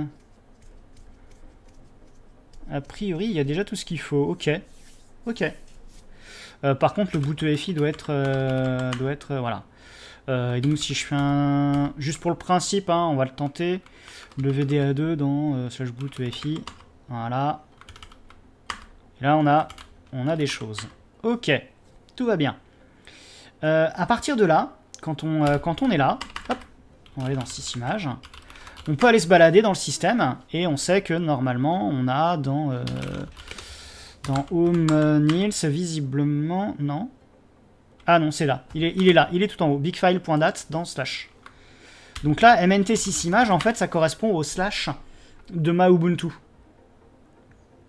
a priori, il y a déjà tout ce qu'il faut. Ok. Ok. Euh, par contre, le boot E F I doit être, euh, doit être, euh, voilà. Euh, et donc, si je fais un, juste pour le principe, hein, on va le tenter, le V D A deux dans euh, slash boot E F I, voilà. Et là, on a, on a des choses. Ok, tout va bien. Euh, à partir de là, quand on, euh, quand on est là, hop, on va aller dans six images. On peut aller se balader dans le système et on sait que normalement, on a dans euh, Dans Home euh, Nils, visiblement, non. Ah non, c'est là. Il est, il est là. Il est tout en haut. Bigfile.dat dans slash. Donc là, M N T six images, en fait, ça correspond au slash de ma Ubuntu.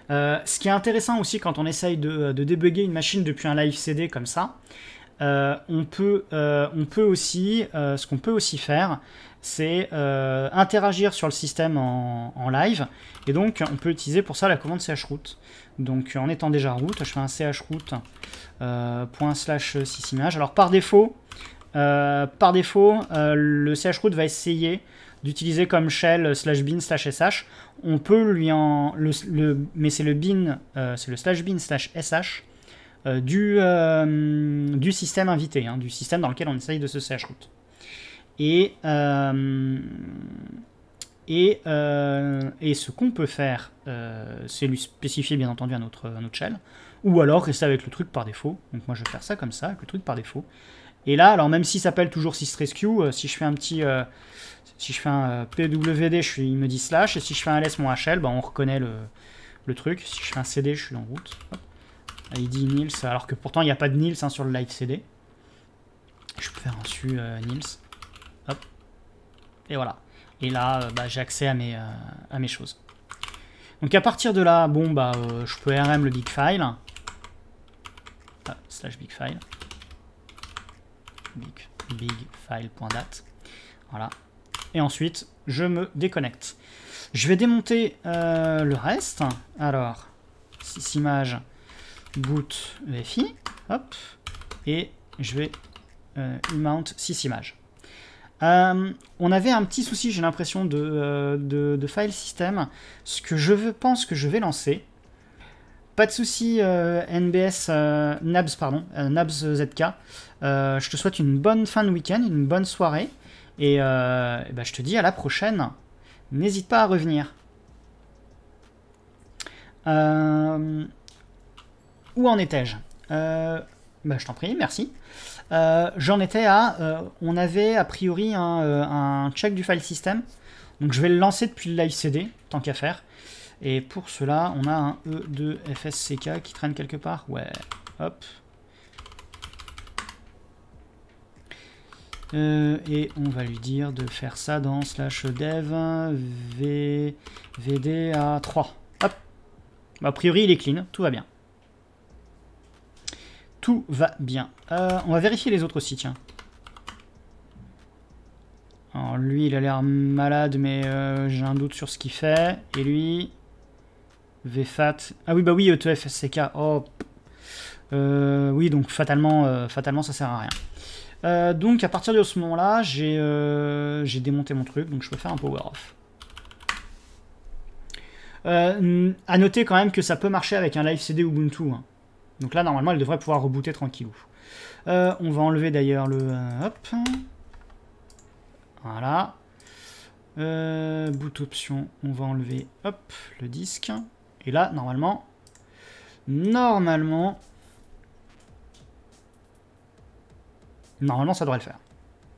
Euh, ce qui est intéressant aussi quand on essaye de, de débugger une machine depuis un live C D comme ça, euh, on, peut, euh, on peut aussi, euh, ce qu'on peut aussi faire, c'est euh, interagir sur le système en, en live, et donc on peut utiliser pour ça la commande chroot. Donc en étant déjà root, je fais un chroot euh, point slash sysimage. Alors par défaut, euh, par défaut euh, le chroot va essayer d'utiliser comme shell slash bin slash sh. On peut lui en... Le, le, mais c'est le bin, euh, c'est le slash bin slash sh euh, du, euh, du système invité, hein, du système dans lequel on essaye de se chroot. Et, euh, et, euh, et ce qu'on peut faire, euh, c'est lui spécifier bien entendu un autre, un autre shell, ou alors rester avec le truc par défaut. Donc moi je vais faire ça comme ça, avec le truc par défaut. Et là, alors même s'il s'appelle toujours sysrescue, euh, si je fais un petit... Euh, si je fais un euh, P W D, je suis, il me dit slash, et si je fais un ls mon H L, bah, on reconnaît le, le truc. Si je fais un C D, je suis dans route. Hop. Il dit Nils, alors que pourtant il n'y a pas de Nils hein, sur le live C D. Je peux faire un su euh, Nils. Hop. Et voilà. Et là, euh, bah, j'ai accès à mes, euh, à mes choses. Donc à partir de là, bon, bah, euh, je peux R M le big file. Ah, slash big file. Big, big file.dat. Voilà. Et ensuite, je me déconnecte. Je vais démonter euh, le reste. Alors, sysimage boot E F I. Hop. Et je vais euh, mount sysimage. Euh, on avait un petit souci, j'ai l'impression, de, euh, de, de file system. Ce que je veux, pense que je vais lancer. Pas de souci, euh, N B S, euh, Nabs, pardon, euh, Nabs Z K. Euh, je te souhaite une bonne fin de week-end, une bonne soirée. Et, euh, et ben je te dis à la prochaine. N'hésite pas à revenir. Euh, où en étais-je euh, ben Je t'en prie, merci. Euh, J'en étais à... Euh, on avait a priori un, euh, un check du file system. Donc je vais le lancer depuis le live C D, tant qu'à faire. Et pour cela, on a un E deux F S C K qui traîne quelque part. Ouais, hop. Euh, et on va lui dire de faire ça dans slash dev v, vd à trois. Hop. A priori, il est clean, tout va bien. Tout va bien. Euh, on va vérifier les autres aussi, tiens. Alors lui, il a l'air malade, mais euh, j'ai un doute sur ce qu'il fait. Et lui... vfat... Ah oui, bah oui, E T F S C K. Oh. Euh, oui, donc fatalement, euh, fatalement, ça sert à rien. Euh, donc à partir de ce moment-là, j'ai euh, démonté mon truc, donc je peux faire un power off. Euh, à noter quand même que ça peut marcher avec un live C D Ubuntu. Hein. Donc là, normalement, elle devrait pouvoir rebooter tranquillou. Euh, on va enlever d'ailleurs le... Euh, hop. Voilà. Euh, boot option, on va enlever hop, le disque. Et là, normalement... Normalement... Normalement, ça devrait le faire.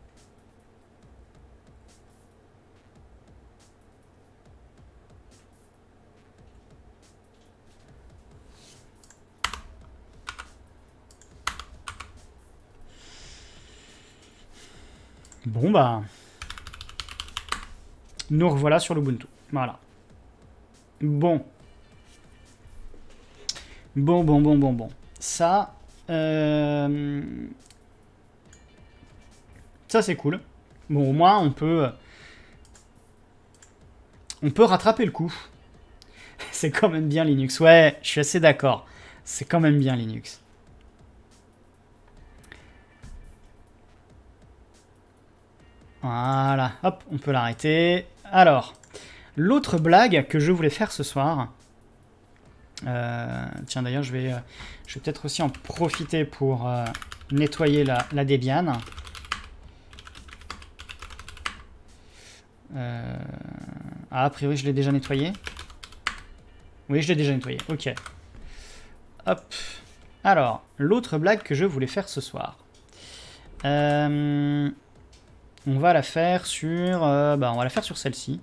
Bon, bah... Nous revoilà sur l'Ubuntu. Voilà. Bon. Bon, bon, bon, bon, bon. Ça... Euh... Ça, c'est cool. Bon, au moins, on peut... On peut rattraper le coup. C'est quand même bien Linux. Ouais, je suis assez d'accord. C'est quand même bien Linux. Voilà. Hop, on peut l'arrêter. Alors, l'autre blague que je voulais faire ce soir... Euh, tiens, d'ailleurs, je vais, euh, je vais peut-être aussi en profiter pour euh, nettoyer la, la Debian. Euh... Ah, a priori, je l'ai déjà nettoyé. Oui, je l'ai déjà nettoyé. Ok. Hop. Alors, l'autre blague que je voulais faire ce soir. Euh... On va la faire sur... Euh, bah, on va la faire sur celle-ci.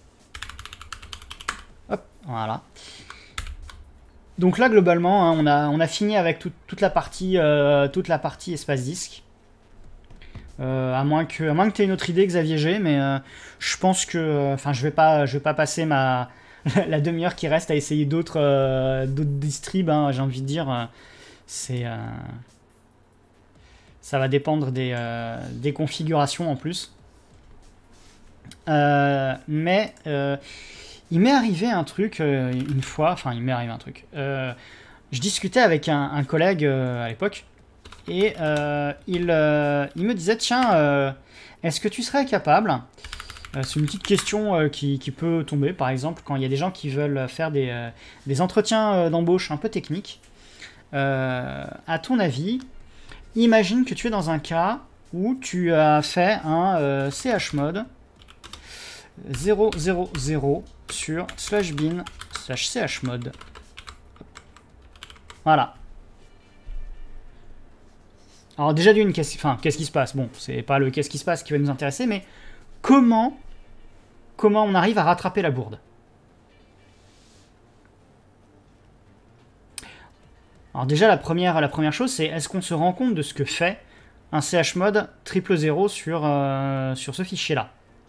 Hop, voilà. Donc là, globalement, hein, on, a, on a fini avec tout, toute la partie, euh, toute la partie espace disque. Euh, à moins que, à moins que tu aies une autre idée, Xavier G, mais euh, je pense que, enfin, je vais pas, je vais pas passer ma, la demi-heure qui reste à essayer d'autres euh, d'autres distribs, hein, j'ai envie de dire, euh, c'est euh, ça va dépendre des, euh, des configurations en plus. Euh, mais euh, il m'est arrivé un truc euh, une fois, enfin il m'est arrivé un truc. Euh, je discutais avec un, un collègue euh, à l'époque et euh, il, euh, il me disait tiens, euh, est-ce que tu serais capable, euh, c'est une petite question euh, qui, qui peut tomber par exemple quand il y a des gens qui veulent faire des, euh, des entretiens euh, d'embauche un peu techniques. Euh, à ton avis, imagine que tu es dans un cas où tu as fait un euh, chmod zéro zéro zéro sur slash bin slash chmod. Voilà. Alors déjà d'une, qu'est-ce enfin, qu'est-ce qui se passe? Bon, c'est pas le qu'est-ce qui se passe qui va nous intéresser, mais comment, comment on arrive à rattraper la bourde? Alors déjà, la première, la première chose, c'est est-ce qu'on se rend compte de ce que fait un chmod triple zéro sur, euh, sur ce fichier-là?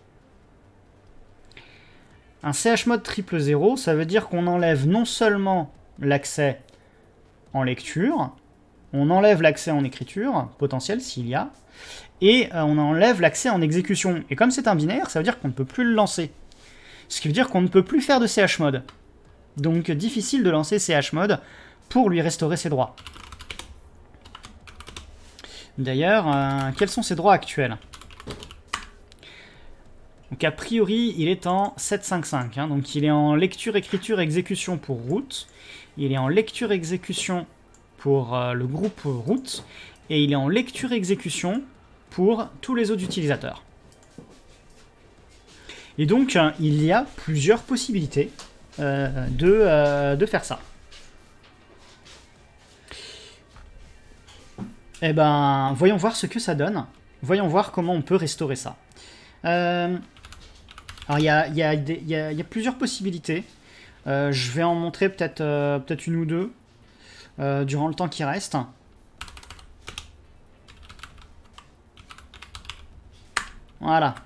Un chmod triple zéro, ça veut dire qu'on enlève non seulement l'accès en lecture, on enlève l'accès en écriture, potentiel s'il y a, et euh, on enlève l'accès en exécution. Et comme c'est un binaire, ça veut dire qu'on ne peut plus le lancer. Ce qui veut dire qu'on ne peut plus faire de chmod. Donc difficile de lancer chmod pour lui restaurer ses droits. D'ailleurs, euh, quels sont ses droits actuels? Donc a priori, il est en sept cinq cinq. Hein, donc il est en lecture, écriture, exécution pour root. Il est en lecture, exécution pour euh, le groupe root. Et il est en lecture, exécution pour tous les autres utilisateurs. Et donc, euh, il y a plusieurs possibilités euh, de, euh, de faire ça. Eh ben, voyons voir ce que ça donne. Voyons voir comment on peut restaurer ça. Euh, alors, il y a, y, a, y, a, y a plusieurs possibilités. Euh, je vais en montrer peut-être euh, peut-être une ou deux euh, durant le temps qui reste. Voilà.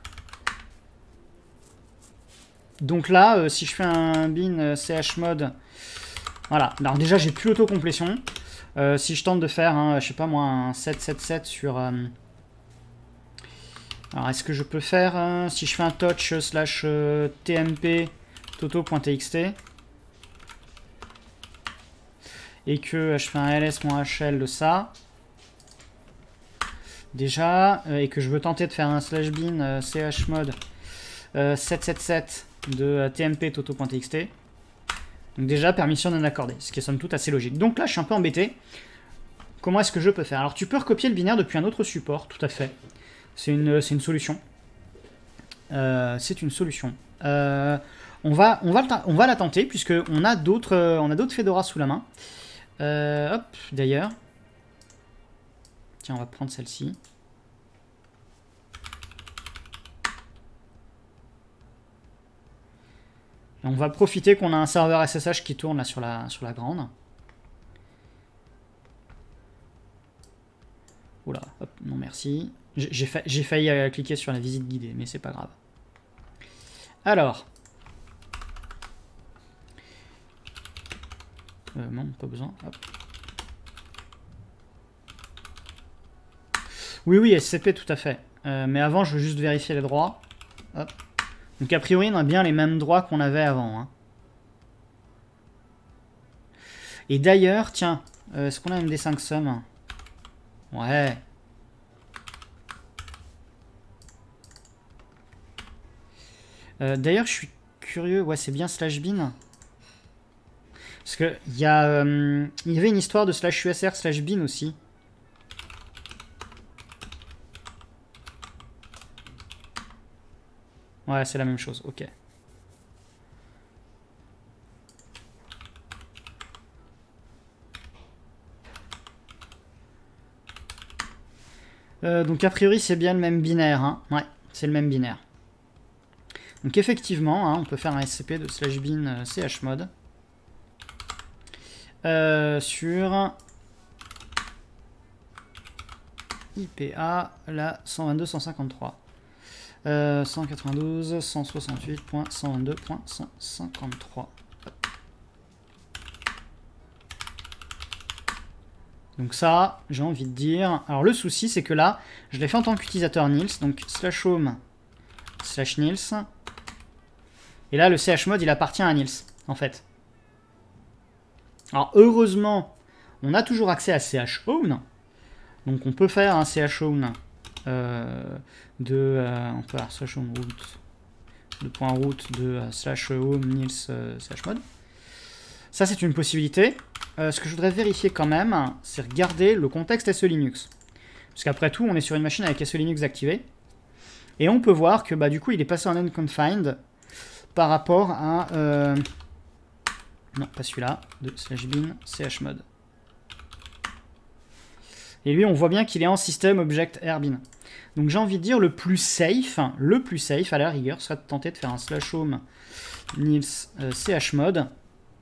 Donc là, euh, si je fais un bin euh, chmod, voilà. Alors déjà, j'ai plus l'autocomplétion. Euh, si je tente de faire, hein, je sais pas moi, un sept sept sept sur... Euh... Alors, est-ce que je peux faire, hein, si je fais un touch slash euh, tmp toto.txt et que je fais un ls.hl de ça, déjà, euh, et que je veux tenter de faire un slash bin euh, chmod euh, sept sept sept de euh, tmp toto.txt. Donc déjà, permission non accordée, ce qui est somme toute assez logique. Donc là, je suis un peu embêté. Comment est-ce que je peux faire? Alors, tu peux recopier le binaire depuis un autre support, tout à fait. C'est une, c'est une solution. Euh, c'est une solution. Euh, on, va, on, va on va la tenter, puisqu'on a d'autres euh, on a d'autres Fedora sous la main. Euh, hop, d'ailleurs. Tiens, on va prendre celle-ci. On va profiter qu'on a un serveur S S H qui tourne là sur la, sur la grande. Oula, hop, non merci. J'ai fa failli euh, cliquer sur la visite guidée, mais c'est pas grave. Alors. Euh, non, pas besoin. Hop. Oui, oui, S C P, tout à fait. Euh, mais avant, je veux juste vérifier les droits. Hop. Donc a priori, on a bien les mêmes droits qu'on avait avant. Hein. Et d'ailleurs, tiens, euh, est-ce qu'on a M D cinq sum? Ouais. Euh, d'ailleurs, je suis curieux. Ouais, c'est bien slash bin. Parce que il y a, euh, il y avait une histoire de slash usr slash bin aussi. Ouais, c'est la même chose, ok. Euh, donc a priori c'est bien le même binaire, hein. Ouais, c'est le même binaire. Donc effectivement, hein, on peut faire un S C P de slash bin euh, chmod euh, sur I P A la cent vingt-deux cent cinquante-trois. Euh, cent quatre-vingt-douze, cent soixante-huit point cent vingt-deux point cent cinquante-trois. Donc ça, j'ai envie de dire... Alors le souci, c'est que là, je l'ai fait en tant qu'utilisateur Nils, donc slash home, slash Nils. Et là, le chmod, il appartient à Nils, en fait. Alors heureusement, on a toujours accès à chown. Donc on peut faire un chown euh, de... Euh, on peut faire slash home root, de point root de euh, slash home Nils euh, chmod. Ça, c'est une possibilité. Euh, ce que je voudrais vérifier quand même, c'est regarder le contexte S E Linux. Parce qu'après tout, on est sur une machine avec S E Linux activé. Et on peut voir que bah, du coup, il est passé en unconfined par rapport à... Euh... Non, pas celui-là, de slash bin chmod. Et lui, on voit bien qu'il est en system object airbin. Donc j'ai envie de dire le plus safe, le plus safe à la rigueur, serait de tenter de faire un slash home Nils euh, chmod.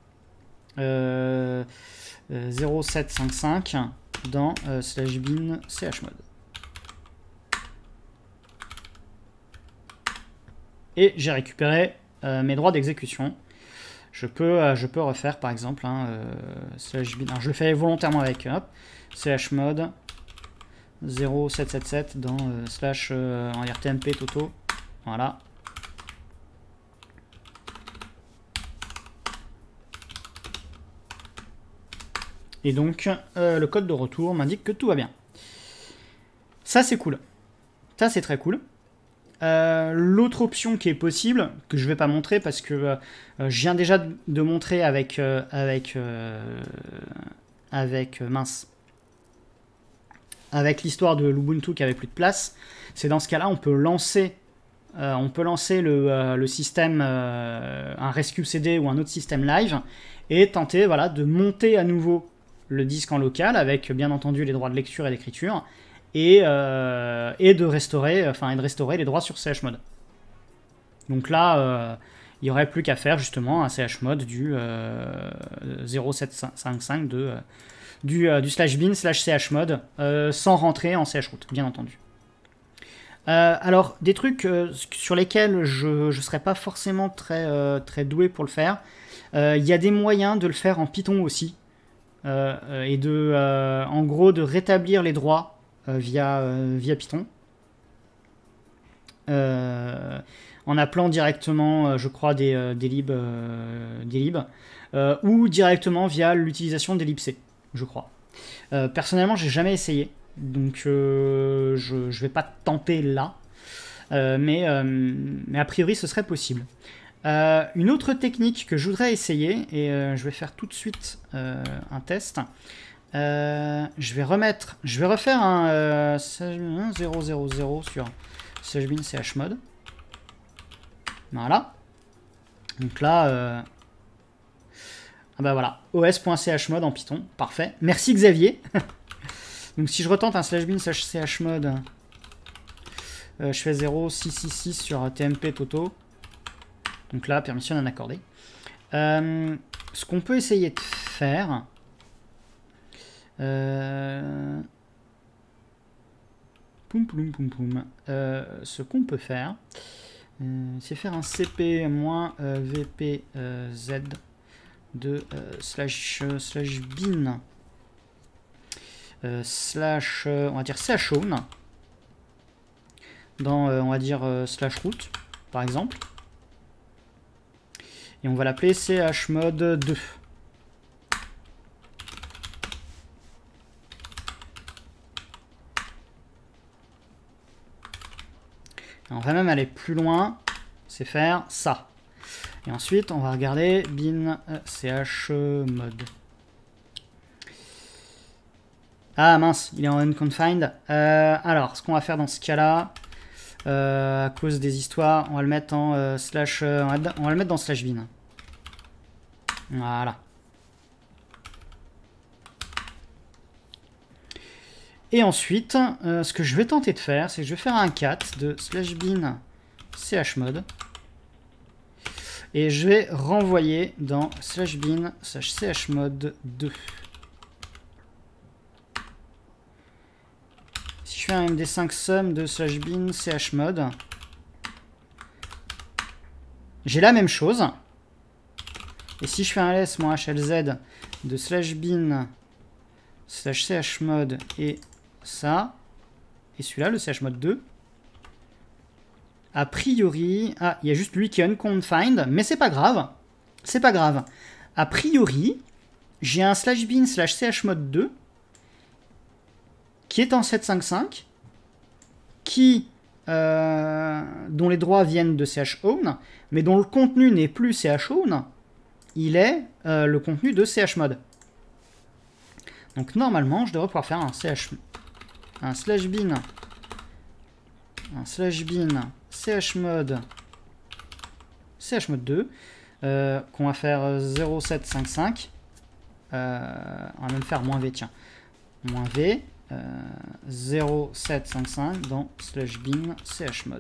Euh, euh, zéro sept cinq cinq dans euh, slash bin chmod. Et j'ai récupéré euh, mes droits d'exécution. Je peux, euh, je peux refaire par exemple hein, euh, slash bin. Alors, je le fais volontairement avec hop, chmod zéro sept sept sept dans euh, slash euh, en R T M P toto. Voilà. Et donc, euh, le code de retour m'indique que tout va bien. Ça, c'est cool. Ça, c'est très cool. Euh, L'autre option qui est possible, que je ne vais pas montrer parce que euh, je viens déjà de, de montrer avec, euh, avec, euh, avec euh, mince, avec l'histoire de l'Ubuntu qui avait plus de place, c'est dans ce cas-là, on peut lancer, euh, on peut lancer le, euh, le système, euh, un rescue-cd ou un autre système live, et tenter voilà, de monter à nouveau le disque en local avec bien entendu les droits de lecture et d'écriture et, euh, et de restaurer enfin et de restaurer les droits sur chmod. Donc là euh, il n'y aurait plus qu'à faire justement un chmod du euh, zéro sept cinq cinq de, euh, du, euh, du slash bin slash chmod euh, sans rentrer en chroot bien entendu. Euh, alors des trucs euh, sur lesquels je ne serais pas forcément très, euh, très doué pour le faire, il euh, y a des moyens de le faire en Python aussi. Euh, et de, euh, en gros, de rétablir les droits euh, via, euh, via Python. Euh, en appelant directement, euh, je crois, des, euh, des libs, euh, des libs euh, ou directement via l'utilisation des libc, je crois. Euh, personnellement, j'ai jamais essayé, donc euh, je ne vais pas tenter là, euh, mais, euh, mais a priori, ce serait possible. Euh, une autre technique que je voudrais essayer, et euh, je vais faire tout de suite euh, un test, euh, je vais remettre, je vais refaire un euh, zéro zéro zéro sur slash bin chmod. Voilà. Donc là, euh, ah bah voilà, os.chmod en Python, parfait. Merci Xavier. Donc si je retente un slash bin slash chmod, euh, je fais zéro six six six sur T M P toto. Donc là, permission non accordée. Euh, ce qu'on peut essayer de faire... Euh, poum, poum, poum, poum, euh, ce qu'on peut faire, euh, c'est faire un cp-vpz euh, de euh, slash, euh, slash bin euh, slash, euh, on va dire chown dans, euh, on va dire, euh, slash root, par exemple. Et on va l'appeler chmod deux. On va même aller plus loin, c'est faire ça. Et ensuite, on va regarder bin chmod. Ah mince, il est en unconfined. Euh, alors, ce qu'on va faire dans ce cas-là, Euh, à cause des histoires, on va le mettre en euh, slash, euh, on, va, on va le mettre dans slash bin. Voilà. Et ensuite, euh, ce que je vais tenter de faire, c'est que je vais faire un cat de slash bin chmod et je vais renvoyer dans slash bin slash chmod deux. Si je fais un M D cinq sum de slash bin chmod, j'ai la même chose. Et si je fais un ls-hlz de slash bin slash chmod et ça, et celui-là, le chmod deux, a priori... Ah, il y a juste lui qui est unconfined, mais c'est pas grave. C'est pas grave. A priori, j'ai un slash bin slash chmod deux qui est en sept cinq cinq, qui, euh, dont les droits viennent de chown, mais dont le contenu n'est plus chown, il est euh, le contenu de chmod. Donc normalement, je devrais pouvoir faire un ch, un slash bin, un slash bin chmod, chmod deux, euh, qu'on va faire zéro sept cinq cinq. Euh, on va même faire moins v, tiens, moins v, euh, zéro sept cinq cinq dans slash bin chmod.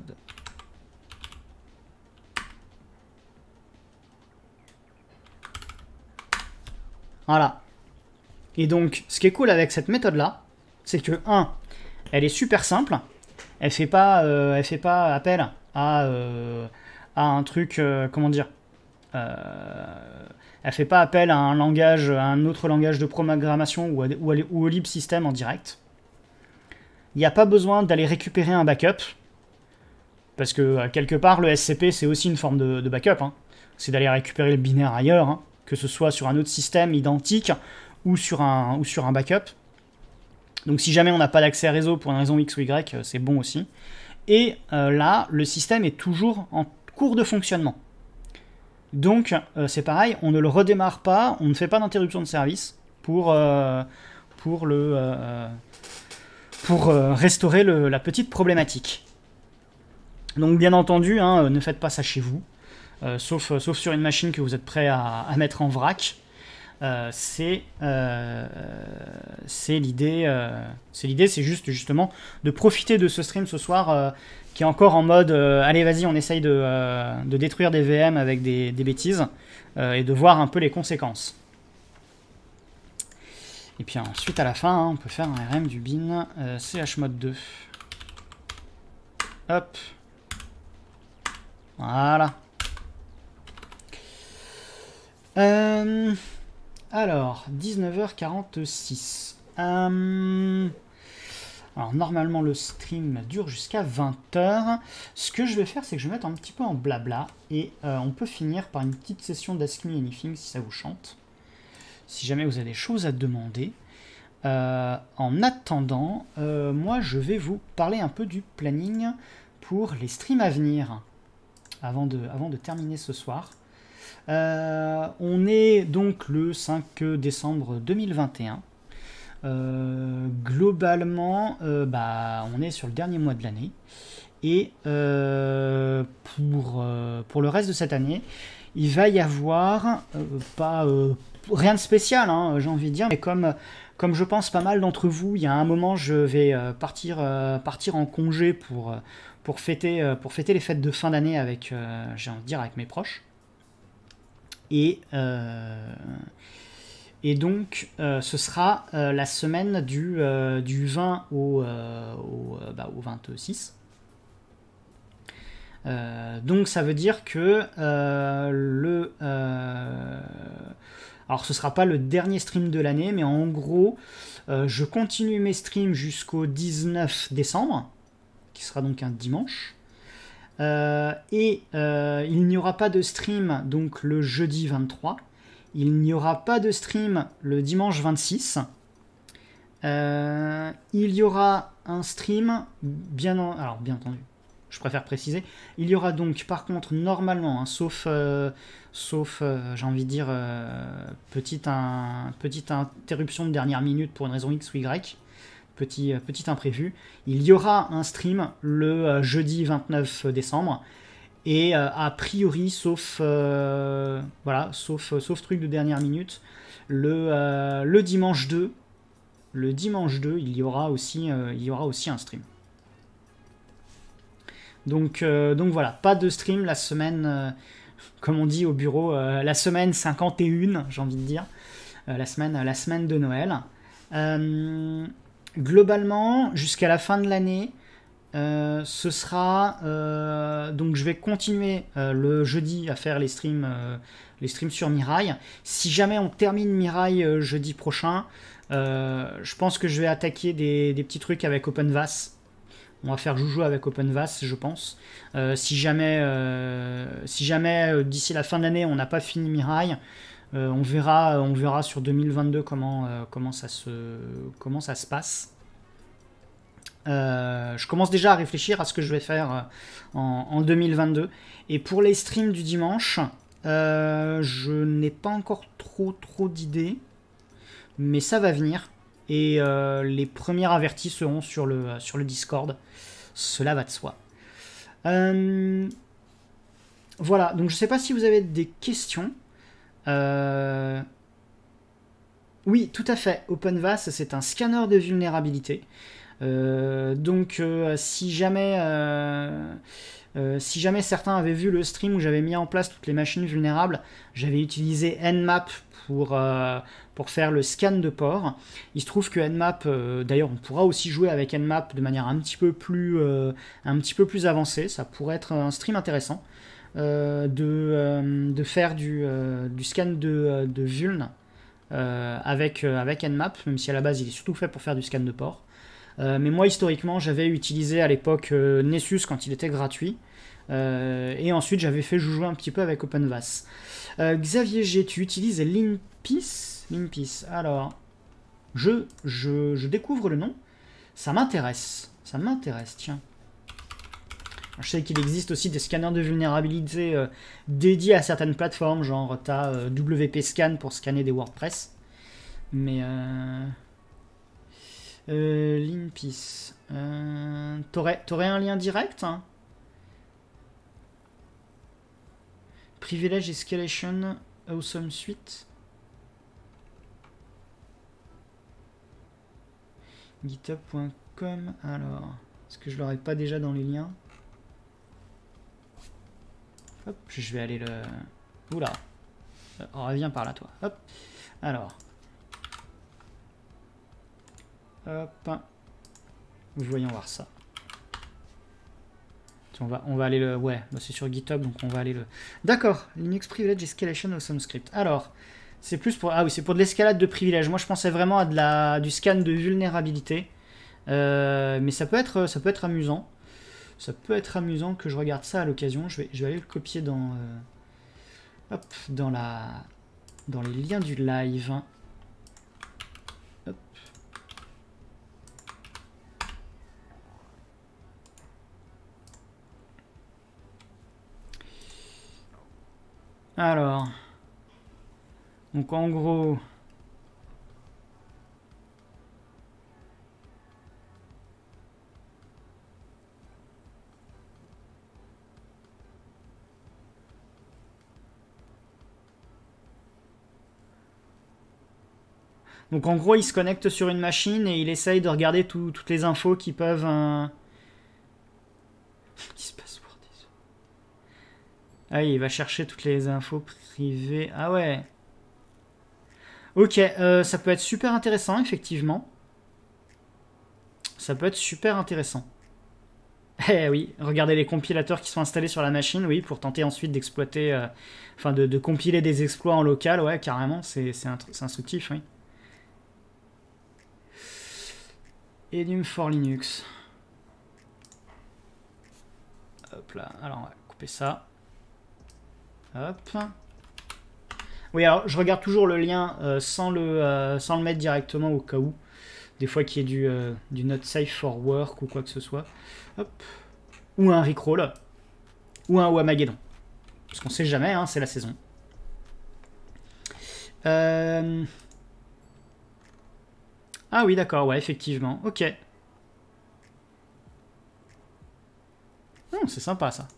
Voilà. Et donc, ce qui est cool avec cette méthode-là, c'est que, un, elle est super simple. Elle fait pas, euh, elle fait pas appel à, euh, à un truc, euh, comment dire, euh, elle fait pas appel à un langage, à un autre langage de programmation ou, à, ou, à, ou au libsystem en direct. Il n'y a pas besoin d'aller récupérer un backup, parce que quelque part, le S C P, c'est aussi une forme de, de backup. Hein. C'est d'aller récupérer le binaire ailleurs, hein, que ce soit sur un autre système identique ou sur un, ou sur un backup. Donc si jamais on n'a pas d'accès réseau pour une raison X ou Y, c'est bon aussi. Et euh, là, le système est toujours en cours de fonctionnement. Donc euh, c'est pareil, on ne le redémarre pas, on ne fait pas d'interruption de service pour, euh, pour, le, euh, pour euh, restaurer le, la petite problématique. Donc bien entendu, hein, ne faites pas ça chez vous, euh, sauf, euh, sauf sur une machine que vous êtes prêt à, à mettre en vrac. Euh, c'est euh, c'est l'idée, euh, c'est l'idée, c'est juste justement de profiter de ce stream ce soir euh, qui est encore en mode euh, allez vas-y on essaye de, euh, de détruire des V M avec des, des bêtises euh, et de voir un peu les conséquences. Et puis ensuite à la fin hein, on peut faire un R M du bin euh, chmod deux. Hop. Voilà. Euh... Alors, dix-neuf heures quarante-six. Euh... Alors, normalement, le stream dure jusqu'à vingt heures. Ce que je vais faire, c'est que je vais mettre un petit peu en blabla. Et euh, on peut finir par une petite session d'Ask Me Anything, si ça vous chante. Si jamais vous avez des choses à demander. Euh, en attendant, euh, moi, je vais vous parler un peu du planning pour les streams à venir. Avant de, avant de terminer ce soir. Euh, on est donc le cinq décembre deux mille vingt et un. Euh, globalement, euh, bah, on est sur le dernier mois de l'année. Et euh, pour, euh, pour le reste de cette année, il va y avoir euh, pas euh, rien de spécial, hein, j'ai envie de dire, mais comme, comme je pense pas mal d'entre vous, il y a un moment, je vais euh, partir, euh, partir en congé pour, pour, fêter, euh, pour fêter les fêtes de fin d'année avec, euh, j'ai envie de dire, avec mes proches. Et, euh, et donc, euh, ce sera euh, la semaine du, euh, du vingt au, euh, au, euh, bah, au vingt-six. Euh, donc, ça veut dire que euh, le... Euh, alors, ce ne sera pas le dernier stream de l'année, mais en gros, euh, je continue mes streams jusqu'au dix-neuf décembre, qui sera donc un dimanche. Euh, et euh, il n'y aura pas de stream donc le jeudi vingt-trois, il n'y aura pas de stream le dimanche vingt-six, euh, il y aura un stream bien en... alors bien entendu je préfère préciser, il y aura donc par contre normalement hein, sauf euh, sauf euh, j'ai envie de dire euh, petite, un, petite interruption de dernière minute pour une raison X ou Y, Petit, petit imprévu, il y aura un stream le euh, jeudi vingt-neuf décembre et euh, a priori sauf euh, voilà sauf, sauf truc de dernière minute le, euh, le dimanche deux le dimanche deux il y aura aussi euh, il y aura aussi un stream donc, euh, donc voilà, pas de stream la semaine euh, comme on dit au bureau euh, la semaine cinquante et un j'ai envie de dire euh, la semaine la semaine de Noël. euh, Globalement, jusqu'à la fin de l'année, Euh, ce sera euh, donc je vais continuer euh, le jeudi à faire les streams, euh, les streams sur Mirai. Si jamais on termine Mirai euh, jeudi prochain, euh, je pense que je vais attaquer des, des petits trucs avec OpenVAS. On va faire joujou avec OpenVAS, je pense. Euh, si jamais, euh, si jamais euh, d'ici la fin de l'année on n'a pas fini Mirai, euh, on verra, on verra sur deux mille vingt-deux comment, euh, comment ça se, comment ça se passe. Euh, je commence déjà à réfléchir à ce que je vais faire euh, en, en deux mille vingt-deux. Et pour les streams du dimanche, euh, je n'ai pas encore trop trop d'idées, mais ça va venir. Et euh, les premiers avertis seront sur le, sur le Discord. Cela va de soi. Euh, voilà, donc je ne sais pas si vous avez des questions. Euh, oui, tout à fait. OpenVAS, c'est un scanner de vulnérabilité. Euh, donc euh, si jamais euh, euh, si jamais certains avaient vu le stream où j'avais mis en place toutes les machines vulnérables, j'avais utilisé Nmap pour, euh, pour faire le scan de port. Il se trouve que Nmap, euh, d'ailleurs on pourra aussi jouer avec Nmap de manière un petit peu plus, euh, un petit peu plus avancée, ça pourrait être un stream intéressant euh, de, euh, de faire du, euh, du scan de, de vuln euh, avec, euh, avec Nmap, même si à la base il est surtout fait pour faire du scan de port. Euh, mais moi, historiquement, j'avais utilisé à l'époque euh, Nessus quand il était gratuit. Euh, et ensuite, j'avais fait jouer un petit peu avec OpenVAS. Euh, Xavier G, tu utilises Linpis Linpis. Alors, je, je, je découvre le nom. Ça m'intéresse. Ça m'intéresse, tiens. Je sais qu'il existe aussi des scanners de vulnérabilité euh, dédiés à certaines plateformes, genre tu as euh, W P Scan pour scanner des WordPress. Mais... Euh... Euh, Linpis. Euh, T'aurais t'aurais un lien direct hein? Privilege Escalation Awesome Suite. github point com. Alors, est-ce que je l'aurais pas déjà dans les liens? Hop, je vais aller le... Oula. Oh, reviens par là, toi. Hop. Alors. Hop. Voyons voir ça. On va, on va aller le... Ouais, bah c'est sur GitHub, donc on va aller le... D'accord. Linux Privilege Escalation Awesome Script. Alors, c'est plus pour... Ah oui, c'est pour de l'escalade de privilèges. Moi, je pensais vraiment à de la... du scan de vulnérabilité. Euh, mais ça peut être, ça peut être amusant. Ça peut être amusant que je regarde ça à l'occasion. Je vais, je vais aller le copier dans... Euh... Hop, dans la... Dans les liens du live. Hop. Alors, donc en gros, donc en gros, il se connecte sur une machine et il essaye de regarder tout, toutes les infos qui peuvent. Euh... Qu'est-ce qui se passe pour des... Ah oui, il va chercher toutes les infos privées. Ah ouais. Ok, euh, ça peut être super intéressant, effectivement. Ça peut être super intéressant. Eh oui, regardez les compilateurs qui sont installés sur la machine, oui, pour tenter ensuite d'exploiter, euh, enfin de, de compiler des exploits en local, ouais, carrément, c'est instructif, oui. Enum for Linux. Hop là, alors on va couper ça. Hop. Oui, alors je regarde toujours le lien euh, sans, le, euh, sans le mettre directement au cas où. Des fois qu'il y ait du, euh, du not safe for work ou quoi que ce soit. Hop. Ou un Rickroll. Ou un Wamageddon. Parce qu'on sait jamais, hein, c'est la saison. Euh... Ah oui, d'accord, ouais, effectivement. Ok. Oh, c'est sympa, ça.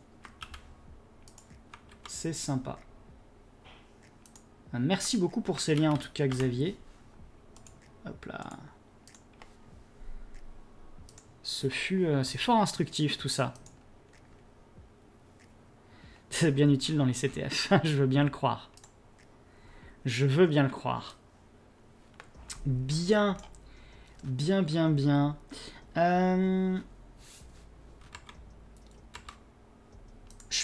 C'est sympa. Merci beaucoup pour ces liens, en tout cas, Xavier. Hop là. Ce fut... Euh, c'est fort instructif, tout ça. C'est bien utile dans les C T F. Je veux bien le croire. Je veux bien le croire. Bien. Bien, bien, bien. Euh...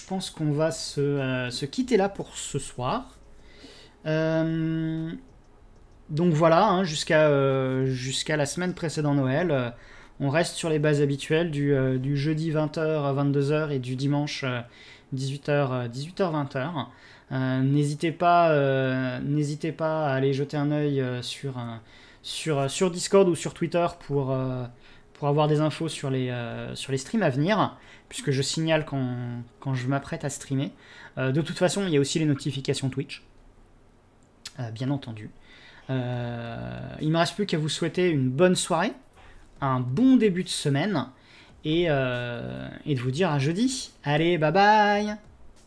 pense qu'on va se, euh, se quitter là pour ce soir. Euh, donc voilà, hein, jusqu'à euh, jusqu'à la semaine précédant Noël, euh, on reste sur les bases habituelles du, euh, du jeudi vingt heures à vingt-deux heures et du dimanche euh, dix-huit heures, dix-huit heures vingt heures. Euh, n'hésitez pas, euh, n'hésitez pas à aller jeter un œil euh, sur, euh, sur, sur Discord ou sur Twitter pour, euh, pour avoir des infos sur les, euh, sur les streams à venir, puisque je signale quand, quand je m'apprête à streamer. Euh, de toute façon, il y a aussi les notifications Twitch, euh, bien entendu. Euh, il ne me reste plus qu'à vous souhaiter une bonne soirée, un bon début de semaine, et, euh, et de vous dire à jeudi. Allez, bye bye.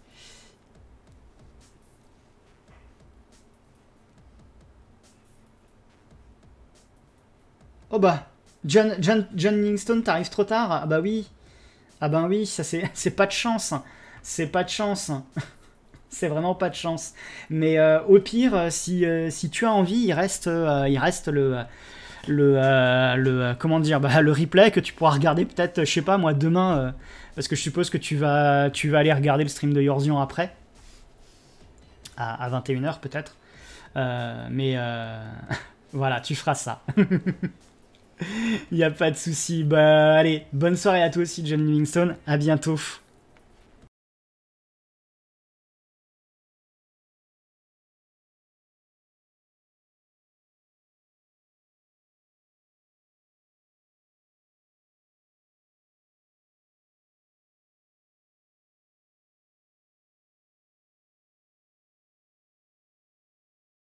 Oh bah, John, John, John Livingstone, t'arrives trop tard. Ah bah oui. Ah bah oui, ça c'est, c'est pas de chance. C'est pas de chance. C'est vraiment pas de chance. Mais euh, au pire, si, euh, si tu as envie, il reste, euh, il reste le, le, euh, le, euh, comment dire, bah, le replay que tu pourras regarder peut-être, je sais pas moi, demain, euh, parce que je suppose que tu vas, tu vas aller regarder le stream de Yorzian après, à, à vingt et une heures peut-être. Euh, mais euh, voilà, tu feras ça. Il n'y a pas de souci. Bah allez, bonne soirée à toi aussi, John Livingstone. À bientôt.